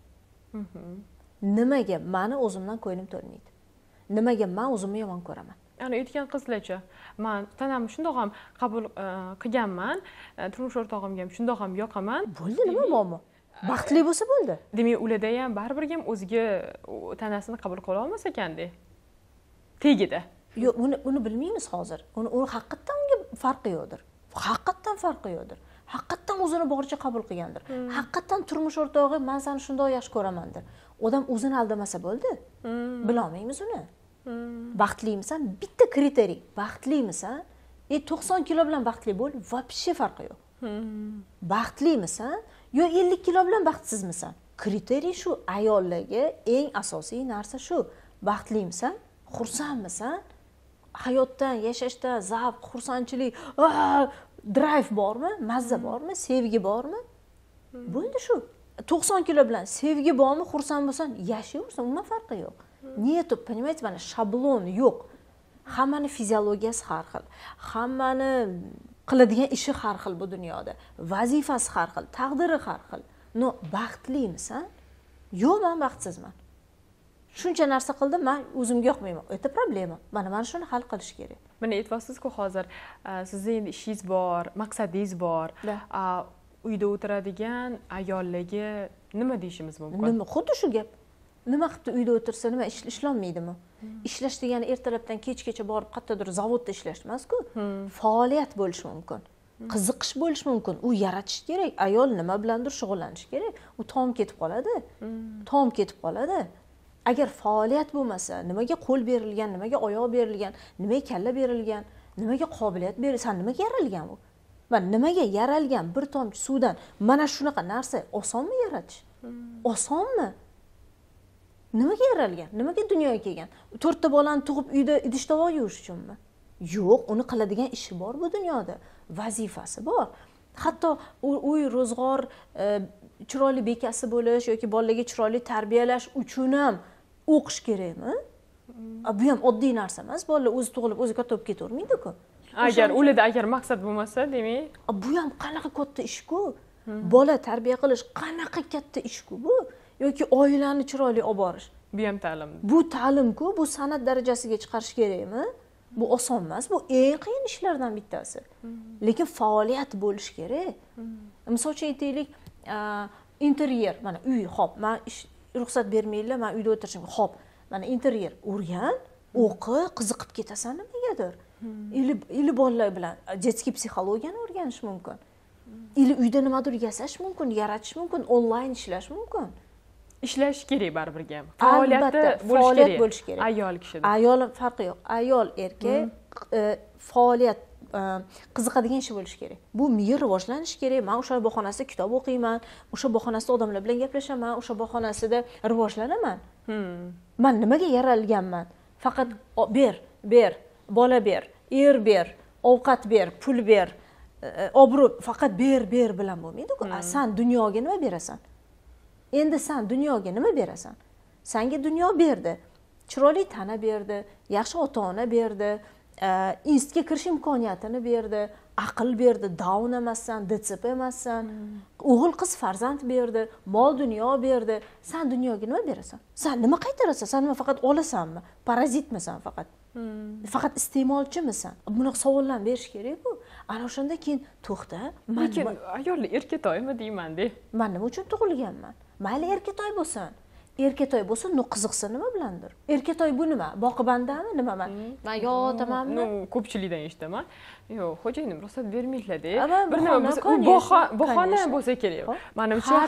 Nimaga meni o'zimdan ko'nglim to'lmaydi? Nimaga men o'zimni yomon ko'raman? Ana aytgan qizlarcha, men tanamni shundoq ham qabul qilganman, turmush o'rtog'imga ham shundoq ham yoqaman. Bo'ldi, nima bormi? Baxtli bo'lsa bo'ldi. Demak, ularda ham baribir ham o'ziga tanasini qabul qila olmas ekanda. Tegida. Yo'q, uni bilmaymiz hozir. Uni haqiqatan unga farqi yo'qdir. Haqiqatan o'zini boricha qabul qilgandir. Haqiqatan turmush o'rtog'i men seni shundoq yaxshi ko'ramandir. Odam o'zini aldamasa bo'ldi. Bila olmaymiz uni. Baxtlimisan? Bitta kriteriy. Baxtlimisan? 90 kilo bilan baxtli bo'l, вообще farqi yo'q. Baxtlimisan? Yo 50 kilo bilan baxtsizmisan? Kriteriy shu. Ayollarga eng asosiy narsa shu. Baxtlimisan? Xursandmisan? Hayotdan, yashashdan zavq, xursandchilik, drive bormi? Mazza bormi? Sevgi bormi? Bo'ldi shu. 90 kilo bilan sevgi bormi, xursand bo'lsan, yashayversan, umuman farqi yo'q. Niyat, понимаете, mana shablon yo'q. Hammani fiziologiyasi har xil. Hammani qiladigan ishi har xil bu dunyoda. Vazifasi har xil, taqdiri har xil. No, baxtlimisan? Yo'q, men baxtsizman. Shuncha narsa qildim, men o'zimga yoqmayman. Это problema. Mana shuni hal qilish kerak. Mana aytyapsiz-ku hozir, sizning endi ishingiz bor, maqsadingiz bor. Uyda o'tiradigan ayollarga nima deyishimiz mumkin? Nima? Xuddi shu gap. Nima qilib uyda o'tirsa, nima ishlolmaydimi? Ishlash degani ertalabdan kechgacha borib qayerdadir zavodda ishlash emas-ku. Faoliyat bo'lishi mumkin. Qiziqish bo'lishi mumkin. U yaratish kerak. Ayol nima bilandir shug'ullanish kerak. U tom ketib qoladi. Agar faoliyat bo'lmasa, nimaga qo'l berilgan, nimaga oyoq berilgan, nimaga kalla berilgan, nimaga qobiliyat san nimaga yaralgan u? Nimaga yaralgan bir tomchi suvdan mana shunaqa narsa osonmi yaratish? Osonmi? Nimaga yaralgan? Nimaga dunyoga kelgan? 4 ta bolani tug'ib uyda idish tovoq yuvish uchunmi? Yo'q, uni qiladigan ishi bor bu dunyoda. Vazifasi bor. Hatto uy ro'zg'or chiroyli bekasi bo'lish yoki bolalarga chiroyli tarbiyalash uchun ham o'qish kerakmi? Bu ham oddiy narsa emas. Bolalar o'zi tug'ilib, o'zi katta bo'lib ketavermaydi-ku. Agar maqsad bo'lmasa, demak, bu ham qanaqa katta ish-ku. Bola tarbiya qilish qanaqa katta ish-ku bu. Yoki oilani chiroyli olib borish. Bu ham ta'lim. Bu ta'lim-ku, bu san'at darajasiga chiqarish kerakmi? Bu oson emas, bu eng qiyin ishlardan bittasi. Lekin faoliyat bo'lish kerak. Misol uchun aytaylik, interyer, mana uy, xo'p, men ruxsat bermaylar, men uyda o'tirishim. Xo'p, mana interyer o'rgan, o'qi, qiziqib ketasan nimagadir. Ili bolalar bilan детский psixologiyani o'rganish mumkin. Ili uyda nimadir yasash mumkin, yaratish mumkin, onlayn ishlash mumkin. Ishlash kerak baribirga. Faoliyat bo'lish kerak. Ayol kishida. Ayol farqi yo'q. Ayol, erkak faoliyat qiziqadigan ish bo'lish kerak. Bu miya rivojlanishi kerak. Men o'sha bahonasida kitob o'qiyman, o'sha bahonasida odamlar bilan gaplashaman, o'sha bahonasida rivojlanaman. Men nimaga yaralganman? Faqat ber, bola ber, er ber, ovqat ber, pul ber, obro' faqat ber bilan bo'lmaydi-ku. Sen dunyoga nima berasan? Endi sen dunyoga nima berasan? Senga dunyo berdi. Chiroyli tana berdi, yaxshi ota-ona berdi, institutga kirish imkoniyatini berdi, aql berdi, Down emassan, DTP emassan, o'g'il qiz farzand berdi, mol dunyo berdi. Sen dunyoga nima berasan? Sen nima qaytarasan? Sen nima faqat olasanmi? Parazitmisan faqat? Faqat iste'molchimisan? Bunaqa savollarni berish kerak-ku. Ana o'shanda keyin to'xta, lekin ayollar erkatoymi deyman-da. Men nima uchun tug'ilganman? Mayli erkatoy bo'lsin. Erkatoy bo'lsa, qiziqsin nima bilandir. Erkatoy bu nima? Boqibandami nima? Men yotamanmi? Ko'pchilikdan eshitaman. Yo'q, xo'jayinim ruxsat bermaydilar-da. Bir nima bahona bo'lsa kerak. Menimcha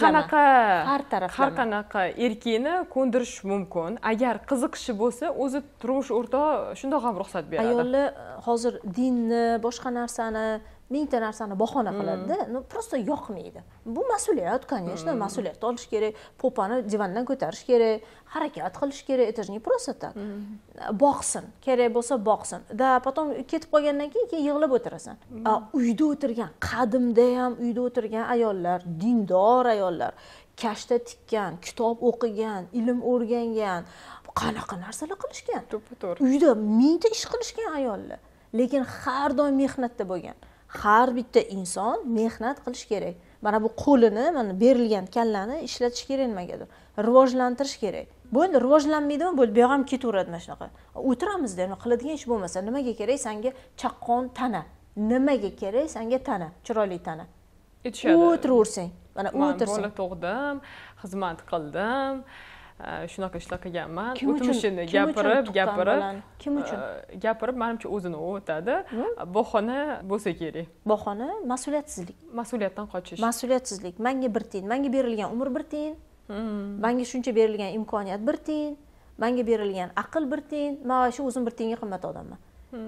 har qanaqa erkakni ko'ndirish mumkin. Agar qiziqishi bo'lsa, o'zi turmush o'rtog'i shundoq ham ruxsat beradi. Ayollar hozir dinni, boshqa narsani, mingta narsani bahona qiladi-da, prosta yoqmaydi. Bu mas'uliyat, конечно, mas'uliyat olish kerak, popani divandan ko'tarish kerak, harakat qilish kerak, это же не просто так. Boqsin, kerak bo'lsa boqsin. Da, potom ketib qolgandan keyin yig'lab o'tirasan. Uyda o'tirgan, qadimda ham uyda o'tirgan ayollar, dindor ayollar, kashta tikkan, kitob o'qigan, ilm o'rgangan, qanaqa narsalar qilishgan? To'g'ri. Uyda mingta ish qilishgan ayollar, lekin har doim mehnatda bo'lgan. Har bitta inson mehnat qilish kerak. Mana bu qo'lini, mana berilgan kallani ishlatish kerak nimagadir. Rivojlantirish kerak. Bu endi rivojlanmaydimi? Bu yoq ham ketaveradi mana shunaqa. O'tiramizda, nima qiladigan ish bo'lmasa, nimaga kerak senga chaqqon tana? Nimaga kerak senga tana? Chiroyli tana. O'tiraversang, mana o'tirsang. Bola tug'dim, xizmat qildim. Shunaqa ishlar qilganman. O'tmishini gapirib, kim uchun? Gapirib, menimcha o'zini o'tadi. Bahona bo'lsa kerak. Bahona mas'uliyatsizlik. Mas'uliyatdan qochish. Mas'uliyatsizlik. Menga bir tiyin, menga berilgan umr bir tiyin. Menga shuncha berilgan imkoniyat bir tiyin. Menga berilgan aql bir tiyin. Men shu o'zim bir tiyinga qimmat odamman.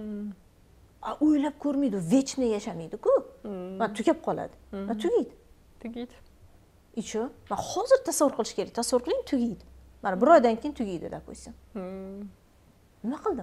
O'ylab ko'rmaydi, vechni yashamaydi-ku. Men tugab qoladi. Men tugaydi. Icho, men hozir tasavvur qilish kerak. Tasavvur qiling, tugaydi. Mana bir oydan keyin tugaydi deb qo'ysam. Nima qildim?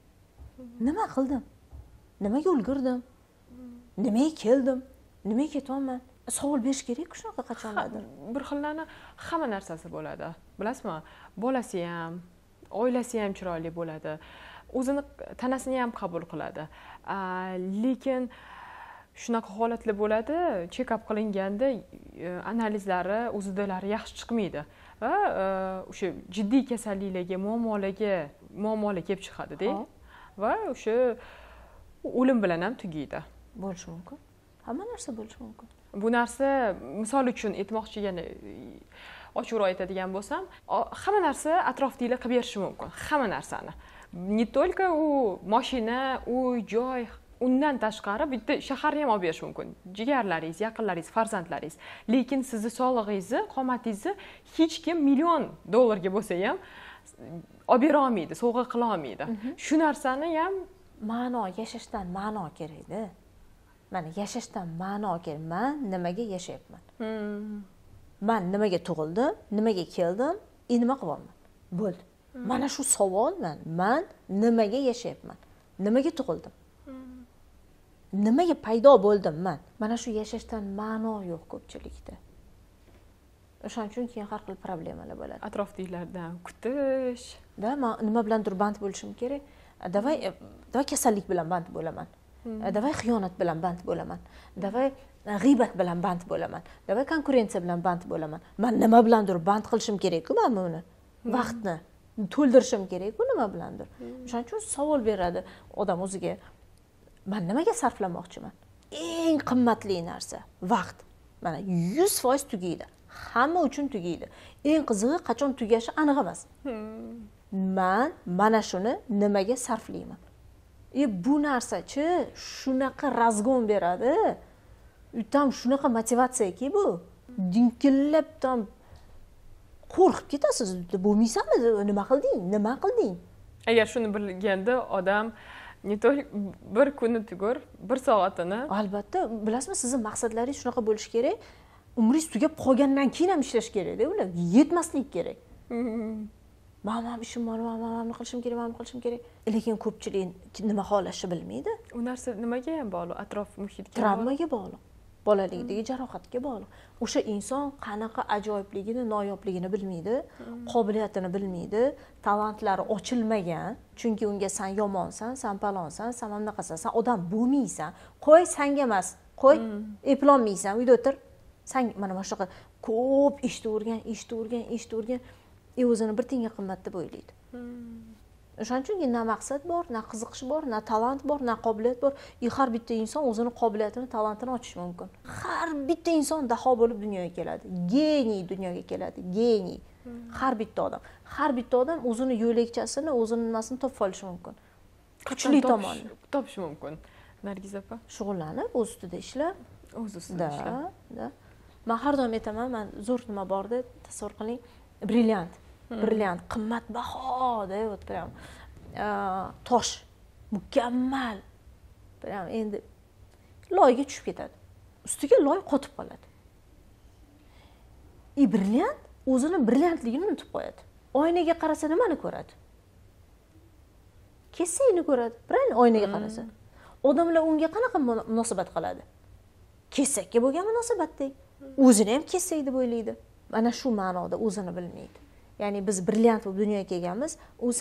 Nimaga ulgurdim? Nimaga keldim? Nimaga ketyapman? Savol berish kerak-ku shunaqa qachonlardir. Bir xillarni hamma narsasi bo'ladi. Bilasizmi? Bolasi ham, oilasi ham chiroyli bo'ladi. O'zini tanasini ham qabul qiladi. Lekin shunaqa holatlar bo'ladi, check-up qilinganda analizlari, o'zidalari yaxshi chiqmaydi. Va o'sha jiddiy kasalliklarga, muammolar kelib chiqadi-da. Va o'sha o'lim bilan ham tugaydi. Bo'lishi mumkin. Hamma narsa bo'lishi mumkin. Bu narsa misol uchun aytmoqchi, ya'ni ochiqroq aytadigan bo'lsam, hamma narsa atrofdagilar qilib berishi mumkin. Hamma narsani. Не только u mashina, uy, joy, undan tashqari bitta shaharni ham olib berish mumkin. Jigarlaringiz, yaqinlaringiz, farzandlaringiz. Lekin sizni sog'lig'ingizni, qomatingizni hech kim $1,000,000 bo'lsa ham olib bera olmaydi, sovg'a qila olmaydi. Shu narsani ham yashashdan ma'no kerakda. Mana yashashdan ma'no kerak. Men nimaga yashayapman? Men nimaga tug'ildim, nimaga keldim, nima qilyapman? Bo'ldi. Mana shu savol men nimaga yashayapman? Nimaga tug'ildim? Nimaga paydo bo'ldim men? Mana shu yashashdan ma'no yo'q ko'pchilikda. O'shaning uchun keyin har xil problemalar bo'ladi. Atrofdagilardan kutish. Da, men nima bilandir band bo'lishim kerak. Davay kasallik bilan band bo'laman. Davay xiyonat bilan band bo'laman. Davay g'iybat bilan band bo'laman. Davay konkurensiya bilan band bo'laman. Men nima bilandir band qilishim kerak-ku men buni. Vaqtni to'ldirishim kerak-ku nima bilandir. O'shaning uchun savol beradi odam o'ziga. Men nimaga sarflamoqchiman? Eng qimmatli narsa vaqt. Mana 100% tugaydi. Hamma uchun tugaydi. Eng qizig'i qachon tugashi aniq emas. Men mana shuni nimaga sarflayman? Bu narsachi shunaqa razgon beradi. Tam shunaqa motivatsiyaki bu. Dinkillab tam qo'rqib ketasiz. Bo'lmaysanmi? Nima qilding? Nima qilding? Agar shuni bilganda odam bir kuni tugur, bir soatini. Albatta, bilasizmi, sizning maqsadlaringiz shunaqa bo'lishi kerak. Umringiz tugab qolgandan keyin ham ishlash kerak-da, ular yetmaslik kerak. Men ishim bor, men qilishim kerak, men qilishim kerak. Lekin ko'pchilik nima xohlashi bilmaydi. U narsa nimaga ham bog'liq? Atrof muhitga, travmaga bog'liq. Bolalikdagi jarohatga bog'liq. O'sha inson qanaqa ajoyibligini, noyobligini bilmaydi, qobiliyatini bilmaydi, talantlari ochilmagan. Chunki unga sen yomonsan, sen palonsan, sen bunaqasan, sen odam bo'lmaysan. Qo'y, senga emas. Qo'y, eplolmaysan, uyda o'tir. Sen mana shunaqa ko'p eshitib o'rgan, o'zini bir tenga qimmat deb o'ylaydi. O'shaning uchun na maqsad bor, na qiziqish bor, na talant bor, na qobiliyat bor. Har bitta inson o'zini qobiliyatini, talantini ochishi mumkin. Har bitta inson daho bo'lib dunyoga keladi. Geniy dunyoga keladi, geniy. Har bitta odam o'zini yo'lakchasini, o'zini nimasini topib olishi mumkin. Kuchli tomonni topishi mumkin. Nargiz opa shug'ullanib, o'z ustida ishlab, o'z ustida ishlab. Men har doim aytaman, men zo'r nima borda, tasavvur qiling, brilliant, qimmatbaho deb prям tosh, mukammal. Prям endi loyga tushib ketadi. Ustiga loy qotib qoladi. Brilliant o'zini brilliantligini unutib qo'yadi. Oynaga qarasa nimani ko'radi? Kesakni ko'radi. Biron oynaga qarasa. Odamlar unga qanaqa munosabat qiladi? Kesakka bo'lgan munosabatdek. O'zini ham kesak deb o'ylaydi. Mana shu ma'noda o'zini bilmaydi. Ya'ni biz brilliant bo'lib dunyoga kelganmiz,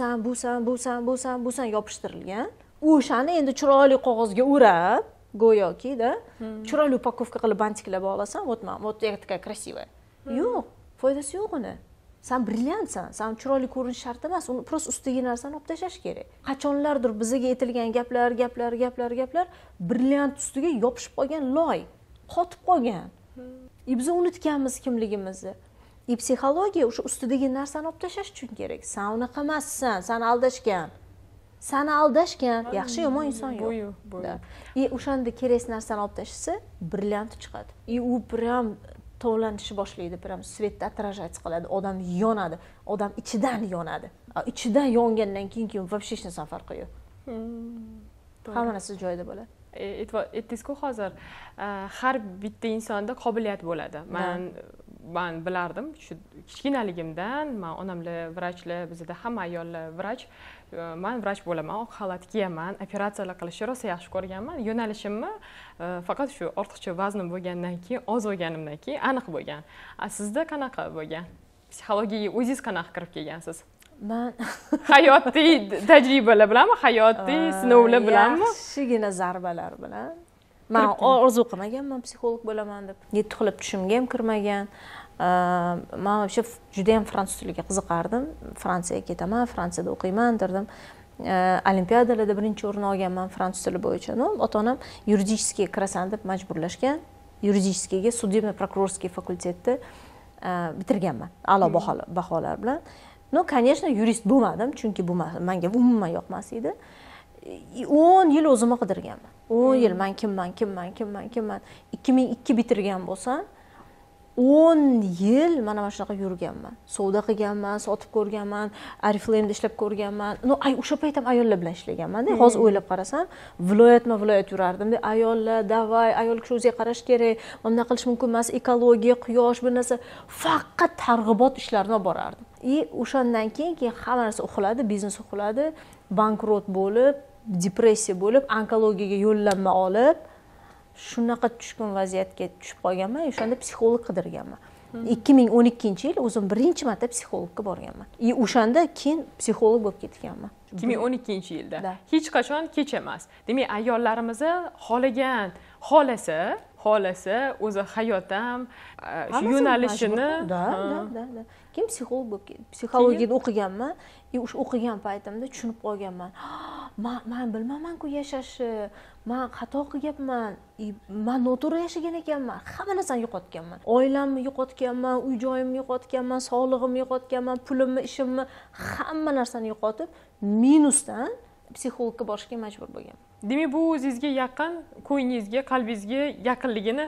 busan yopishtirilgan. O'shani endi chiroyli qog'ozga o'rab, go'yoki-da, chiroyli upakovka qilib bantiklab olasan, вот такая красивая. Yo'q, foydasi yo'q uni. Sen brilliantsan, sen chiroyli ko'rinish shart emas, uni просто ustiga narsani olib tashlash kerak. Qachonlardir bizga aytilgan gaplar, brilliant ustiga yopishib qolgan loy, qotib qolgan. Biz unutganmiz kimligimizni. Psixologiya o'sha ustidagi narsani olib tashlash uchun kerak. Sen unaqa emassan, seni aldashgan. Yaxshi yomon inson yo'q. O'shanda kerak narsani olib tashlasa, brilliant chiqadi. U prям tovlanishni boshlaydi, prям svetda отражать qiladi, odam yonadi, odam ichidan yonadi. Ichidan yongandan keyin вообще hech narsa farqi yo'q. Hamma narsa joyida bo'ladi. Aytdingiz-ku hozir har bitta insonda qobiliyat bo'ladi. Men bilardim, shu kichkinaligimdan, men onamlar vrachlar, bizda hamma ayollar vrach. Men vrach bo'laman, oq xalat kiyaman, operatsiyalar qilishni rosa yaxshi ko'rganman. Yo'nalishimni faqat shu ortiqcha vaznim bo'lgandan keyin, oz bo'lganimdan keyin aniq bo'lgan. Sizda qanaqa bo'lgan? Psixologiyaga o'zingiz qanaqa kirib kelgansiz? Men hayotiy tajribalar bilanmi, hayotiy sinovlar bilanmi? Yaxshigina zarbalar bilan. Men orzu qilmaganman psixolog bo'laman deb. Yetti xilib tushimga ham kirmagan. Men o'sha juda ham fransuz tiliga qiziqardim. Fransiyaga ketaman, Fransiyada o'qiyman derdim. Olimpiadalarda birinchi o'rin olganman fransuz tili bo'yicha. Ota-onam yuridiskiga kirasan deb majburlashgan. Yuridiskiga sudebno-prokurorskiy fakultetni bitirganman. A'lo baholar bilan. Конечно, yurist bo'lmadim, chunki bu menga umuman yoqmas edi. 10 yil o'zimni qidirganman. 10 yil men kimman. 2002 bitirgan bo'lsam, 10 yil mana shunaqa yurganman. Savdo qilganman, sotib ko'rganman, Oriflame'da ishlab ko'rganman. O'sha payt ham ayollar bilan ishlaganman-da. Hozir o'ylab qarasam, viloyat yurardim. Ayollar, davay, ayol kishi o'ziga qarash kerak, bunday qilish mumkin emas, ekologiya, quyosh, bir narsa, faqat targ'ibot ishlarini olib borardim. O'shandan keyin hamma narsa uxladi, biznes uxladi, bankrot bo'lib, depressiya bo'lib, onkologiyaga yo'llanma olib, shunaqa tushkun vaziyatga tushib qolganman. O'shanda psixolog qidirganman. 2012-yil o'zim birinchi marta psixologga borganman. O'shanda keyin psixolog bo'lib ketganman. 2012-yilda. Hech qachon kech emas. Demak, ayollarimizni xohlagan, xolasi o'zi hayot ham yo'nalishini keyin psixolog bo'lib psixologiyada o'qiganman. O'sha o'qigan paytimda tushunib qolganman. Men bilmayman-ku yashashni. Men xato qilganman. Men noto'g'ri yashagan ekanman. Hamma narsani yo'qotganman. Oilamni yo'qotganman, uy-joyimni yo'qotganman, sog'lig'imni yo'qotganman, pulimni, ishimni, hamma narsani yo'qotib, minusdan psixologga borishga majbur bo'lganman. Demak, bu o'zingizga yaqin, ko'nglingizga, qalbingizga yaqinligini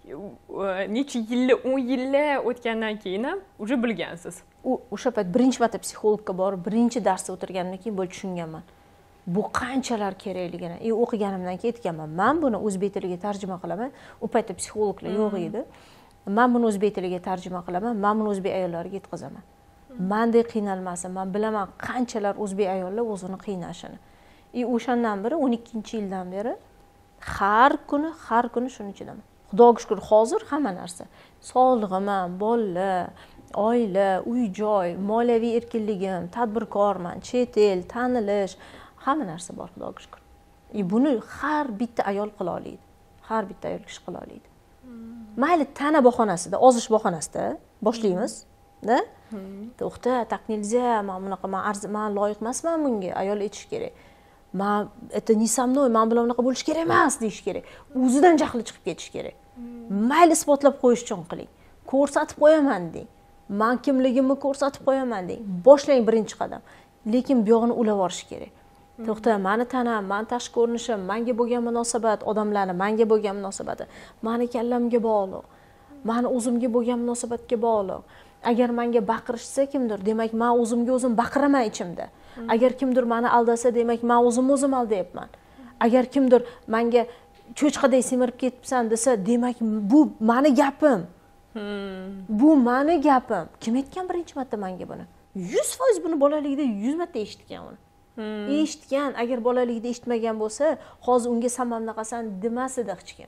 necha yillar, 10 yillar o'tgandan keyin ham uje bilgansiz. O'sha payt birinchi marta psixologga borib, birinchi darsda o'tirgandan keyin bo'lib tushunganman. Bu qanchalar kerakligini. O'qiganimdan keyin aytganman, men buni o'zbek tiliga tarjima qilaman. U paytda psixologlar yo'q edi. Men buni o'zbek tiliga tarjima qilaman, men buni o'zbek ayollariga yetkazaman. Mendek qiynalmasin, men bilaman qanchalar o'zbek ayollar o'zini qiynashini. O'shandan beri 12-yildan beri har kuni shuni ichidaman. Xudoga shukr, hozir hamma narsa. Sog'lig'im ham, bolalar, oila, uy-joy, moliyaviy erkinligim, tadbirkorman, chet el, tanilish, hamma narsa bor, xudoga shukr. Buni har bitta ayol qila oladi. Har bitta ayol kishi qila oladi. Mayli tana bahonasida, ozish bahonasida boshlaymiz, da? To'xta, tak nельзя, men bunaqa, men loyiq emasman bunga, ayol aytish kerak. Это не со mной, men bilan unaqa bo'lish kerak emas deyish kerak. O'zidan jahli chiqib ketish kerak. Mayli isbotlab qo'yish uchun qiling. Ko'rsatib qo'yaman deng. Men kimligimni ko'rsatib qo'yaman deng. Boshlang birinchi qadam. Lekin bu yog'ini ulab olish kerak. To'xta, meni tanam, men tashqi ko'rinishim, menga bo'lgan munosabat, odamlarning menga bo'lgan munosabati, meni kallamga bog'liq. Meni o'zimga bo'lgan munosabatga bog'liq. Agar menga baqirishsa kimdir, demak men o'zimga o'zim baqiraman ichimda. Agar kimdir meni aldasa, demak men o'zim aldayapman. Agar kimdir menga cho'chqaday semirib ketibsan desa, demak bu meni gapim. Bu meni gapim. Kim aytgan birinchi marta menga buni? 100% buni bolaligida 100 marta eshitgan uni. Eshitgan, agar bolaligida eshitmagan bo'lsa, hozir unga samamni qasan demasdi hech kim.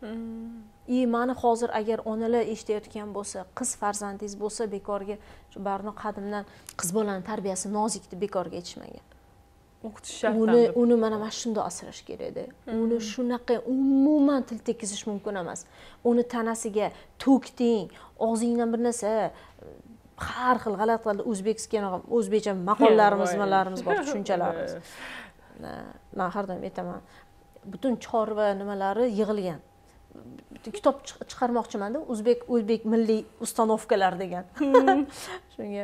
Meni hozir agar onalar eshitayotgan bo'lsa, qiz farzandingiz bo'lsa, bekorga shu barno qadimdan qiz bolaning tarbiyasi nozik deb bekorga aytishmagan. O'qitish shart. Uni mana shunday asrash kerak edi. Uni shunaqa umuman til tekizish mumkin emas. Uni tanasiga to'kding, og'zingdan bir narsa har xil g'alati o'zbekcha maqollarimiz bor, tushunchalarimiz. Men har doim aytaman, butun chorva nimalari yig'ilgan. Kitob chiqarmoqchiman-da, o'zbek milliy ustanovkalar degan. Shunga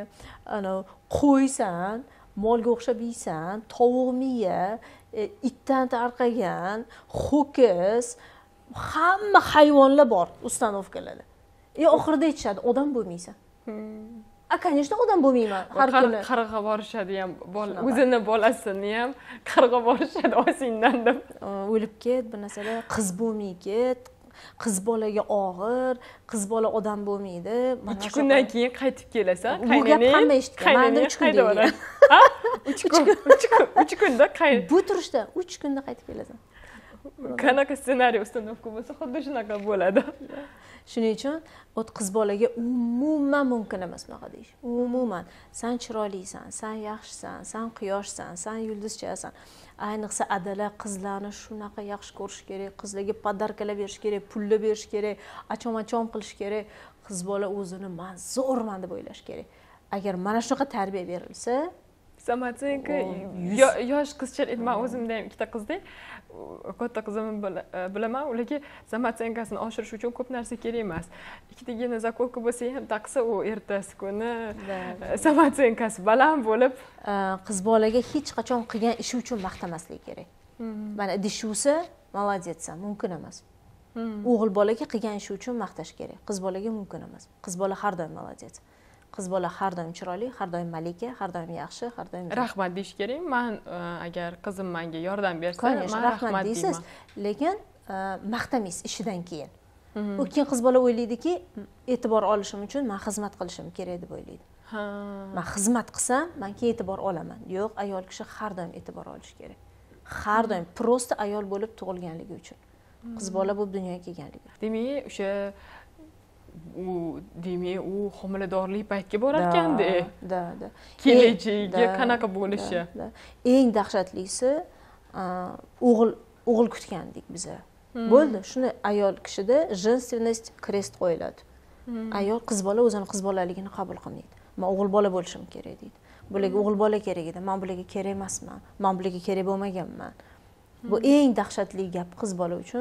qo'ysan, molga o'xshab yeysan, tovuq miya, itdan tarqagan, ho'kiz, hamma hayvonlar bor ustanovkalarda. Oxirida aytishadi, odam bo'lmaysan. Конечно, odam bo'lmayman har kuni. Qarg'a borishadi ham, o'zini bolasini ham qarg'a borishadi osingdan deb. O'lib ket, bir narsalar, qiz bo'lmay ket. Qiz bolaga og'ir, qiz bola odam bo'lmaydi. 2 kundan keyin qaytib kelasan, bu gap hamma eshitgan. Menda 3 kun deydi. 3 kunda qaytib. Bu turishda 3 kunda qaytib kelasan. Qanaqa ssenariy ustanovka bo'lsa, xuddi shunaqa bo'ladi. Shuning uchun qiz bolaga umuman mumkin emas bunaqa deyish. Umuman, sen chiroylisan, sen yaxshisan, sen quyoshsan, sen yulduzchasan. Ayniqsa adalar qizlarni shunaqa yaxshi ko'rish kerak, qizlarga podarkalar berish kerak, pullar berish kerak, achom-achom qilish kerak. Qiz bola o'zini men zo'rman deb o'ylash kerak. Agar mana shunaqa tarbiya berilsa, Samatsenko yosh qizchalar, men o'zimda ham ikkita qizdek, katta qizimni bilaman, ularga Samatsenkasini oshirish uchun ko'p narsa kerak emas. Ikkitagina zakolka bo'lsa ham taqsa, u ertasi kuni Samatsenkasi baland bo'lib, qiz bolaga hech qachon qilgan ishi uchun maqtamaslik kerak. Mana idishuvsa, молодецsan, mumkin emas. O'g'il bolaga qilgan ishi uchun maqtash kerak. Qiz bolaga mumkin emas. Qiz bola har doim молодец. Qiz bola har doim chiroyli, har doim malika, har doim yaxshi, har doim rahmat deyish kerak. Men agar qizim menga yordam bersa, men rahmat deyman. Lekin maqtamaysiz ishidan keyin. U keyin qiz bola o'ylaydiki, e'tibor olishim uchun men xizmat qilishim kerak deb o'ylaydi. Men xizmat qilsam, men keyin e'tibor olaman. Yo'q, ayol kishi har doim e'tibor olish kerak. Har doim prosta ayol bo'lib tug'ilganligi uchun. Qiz bola bo'lib dunyoga kelganligi. Demak, o'sha u homiladorlik paytga borar ekanda. Da. Kelajagiga qanaqa bo'lishi. Eng dahshatlisi o'g'il kutgandik biza. Bo'ldi, shuni ayol kishida женственность crest qo'yiladi. Ayol qiz bola o'zini qiz bolaligini qabul qilmaydi. Men o'g'il bola bo'lishim kerak deydi. Bularga o'g'il bola kerak edi. Men bularga kerak emasman. Men bularga kerak bo'lmaganman. Bu eng dahshatli gap qiz bola uchun.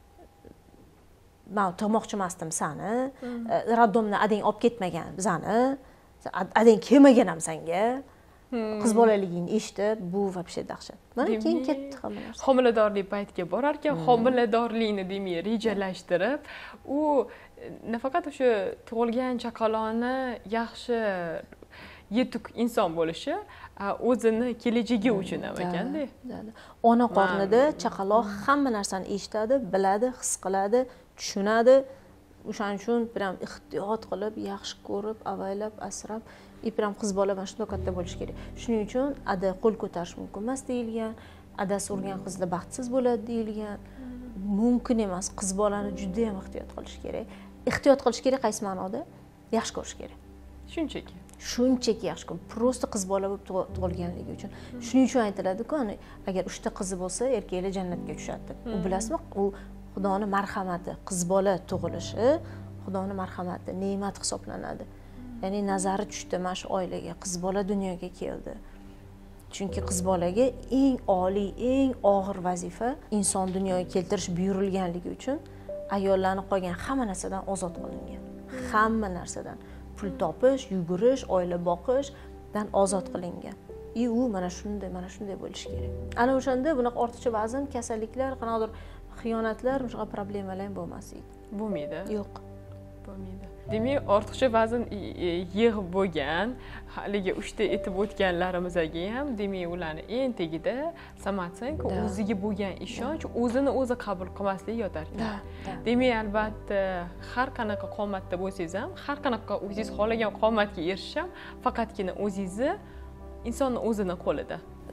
Men to'moqchi emasdim seni. Raddomdan adang olib ketmagan bizani. Adang kelmagan ham senga. Qiz bolaligingni eshitib, bu вообще dahshat. Mana keyin ketdi hamma narsa. Homiladorlik paytiga borar ekan, homiladorlikni demak rejalashtirib, u nafaqat o'sha tug'ilgan chaqaloqni yaxshi yetuk inson bo'lishi, o'zini kelajagi uchun ham ekanda. Ona qornida chaqaloq hamma narsani eshitadi, biladi, his qiladi, tushunadi. O'shaning uchun biram ehtiyot qilib, yaxshi ko'rib, avaylab, asrab, biram qiz bola mana shunday katta bo'lish kerak. Shuning uchun ada qo'l ko'tarish mumkin emas deyilgan, adasi urgan qizlar baxtsiz bo'ladi deyilgan. Mumkin emas. Qiz bolani juda ham ehtiyot qilish kerak. Ehtiyot qilish kerak qaysi ma'noda? Yaxshi ko'rish kerak. Shunchaki yaxshi ko'rib, prosta qiz bola bo'lib tug'ilganligi uchun. Shuning uchun aytiladi-ku, agar 3 ta qizi bo'lsa, erkaklar jannatga tushadi deb. U bilasizmi? U Xudoning marhamati, qiz bola tug'ilishi Xudoning marhamati, ne'mat hisoblanadi. Ya'ni nazari tushdi mana shu oilaga, qiz bola dunyoga keldi. Chunki qiz bolaga eng oliy, eng og'ir vazifa inson dunyoga keltirish buyurilganligi uchun ayollarning qolgan hamma narsadan ozod qilingan. Hamma narsadan pul topish, yugurish, oila boqishdan ozod qilingan. U mana shunday bo'lishi kerak. Ana o'shanda bunaqa ortiqcha vazn, kasalliklar, qanaqadir xiyonatlar, shunaqa problemalar ham bo'lmasdi. Bo'lmaydi. Yo'q. Bo'lmaydi. Demak, ortiqcha vazn yig'ib bo'lgan, haligi 3 ta aytib o'tganlarimizga ham, demak, ularni eng tagida Samatsenko o'ziga bo'lgan ishonch, o'zini o'zi qabul qilmaslik yotar ekan. Demak, albatta, har qanaqa qomatda bo'lsangiz ham, har qanaqa o'zingiz xohlagan qomatga erishisham, faqatgina o'zingizni insonning o'zini qo'lida.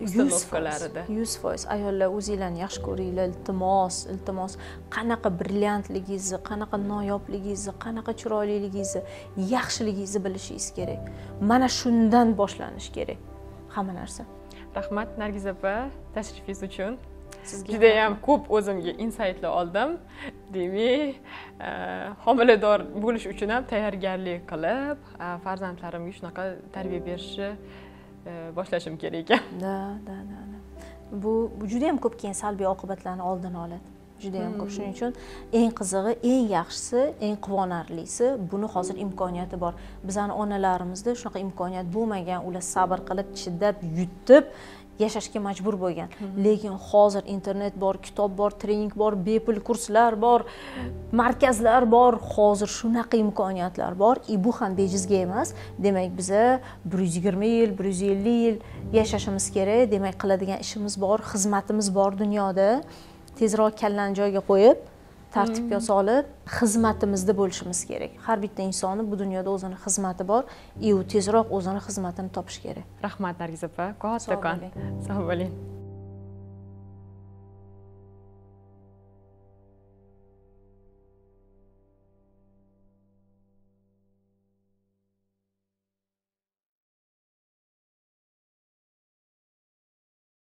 100% ayollar o'zinglarni yaxshi ko'ringlar, iltimos, qanaqa brilliantligingizni, qanaqa noyobligingizni, qanaqa chiroyliligingizni, yaxshiligingizni bilishingiz kerak. Mana shundan boshlanish kerak hamma narsa. Rahmat Nargiz opa, tashrifingiz uchun. Sizga juda ham ko'p o'zimga insightlar oldim. Demak, homilador bo'lish uchun ham tayyorgarlik qilib, farzandlarimga shunaqa tarbiya berishni boshlashim kerak ekan. Da. Bu juda ham ko'p keyin salbiy oqibatlarni oldini oladi. Juda ham ko'p. Shuning uchun eng qizig'i, eng yaxshisi, eng quvonarlisi, buni hozir imkoniyati bor. Bizning onalarimizda shunaqa imkoniyat bo'lmagan, ular sabr qilib, chidab, yutib yashashga majbur bo'lgan. Lekin hozir internet bor, kitob bor, trening bor, bepul kurslar bor, markazlar bor. Hozir shunaqa imkoniyatlar bor. Bu ham bejizga emas. Demak, biza 120 yil, 150 yil yashashimiz kerak. Demak, qiladigan ishimiz bor, xizmatimiz bor dunyoda. Tezroq kallani joyiga qo'yib, tartibga solib, xizmatimizda bo'lishimiz kerak. Har bitta insonni bu dunyoda o'zining xizmati bor, u tezroq o'zining xizmatini topish kerak. Rahmat Nargiz opa, kattakon. Sog' bo'ling.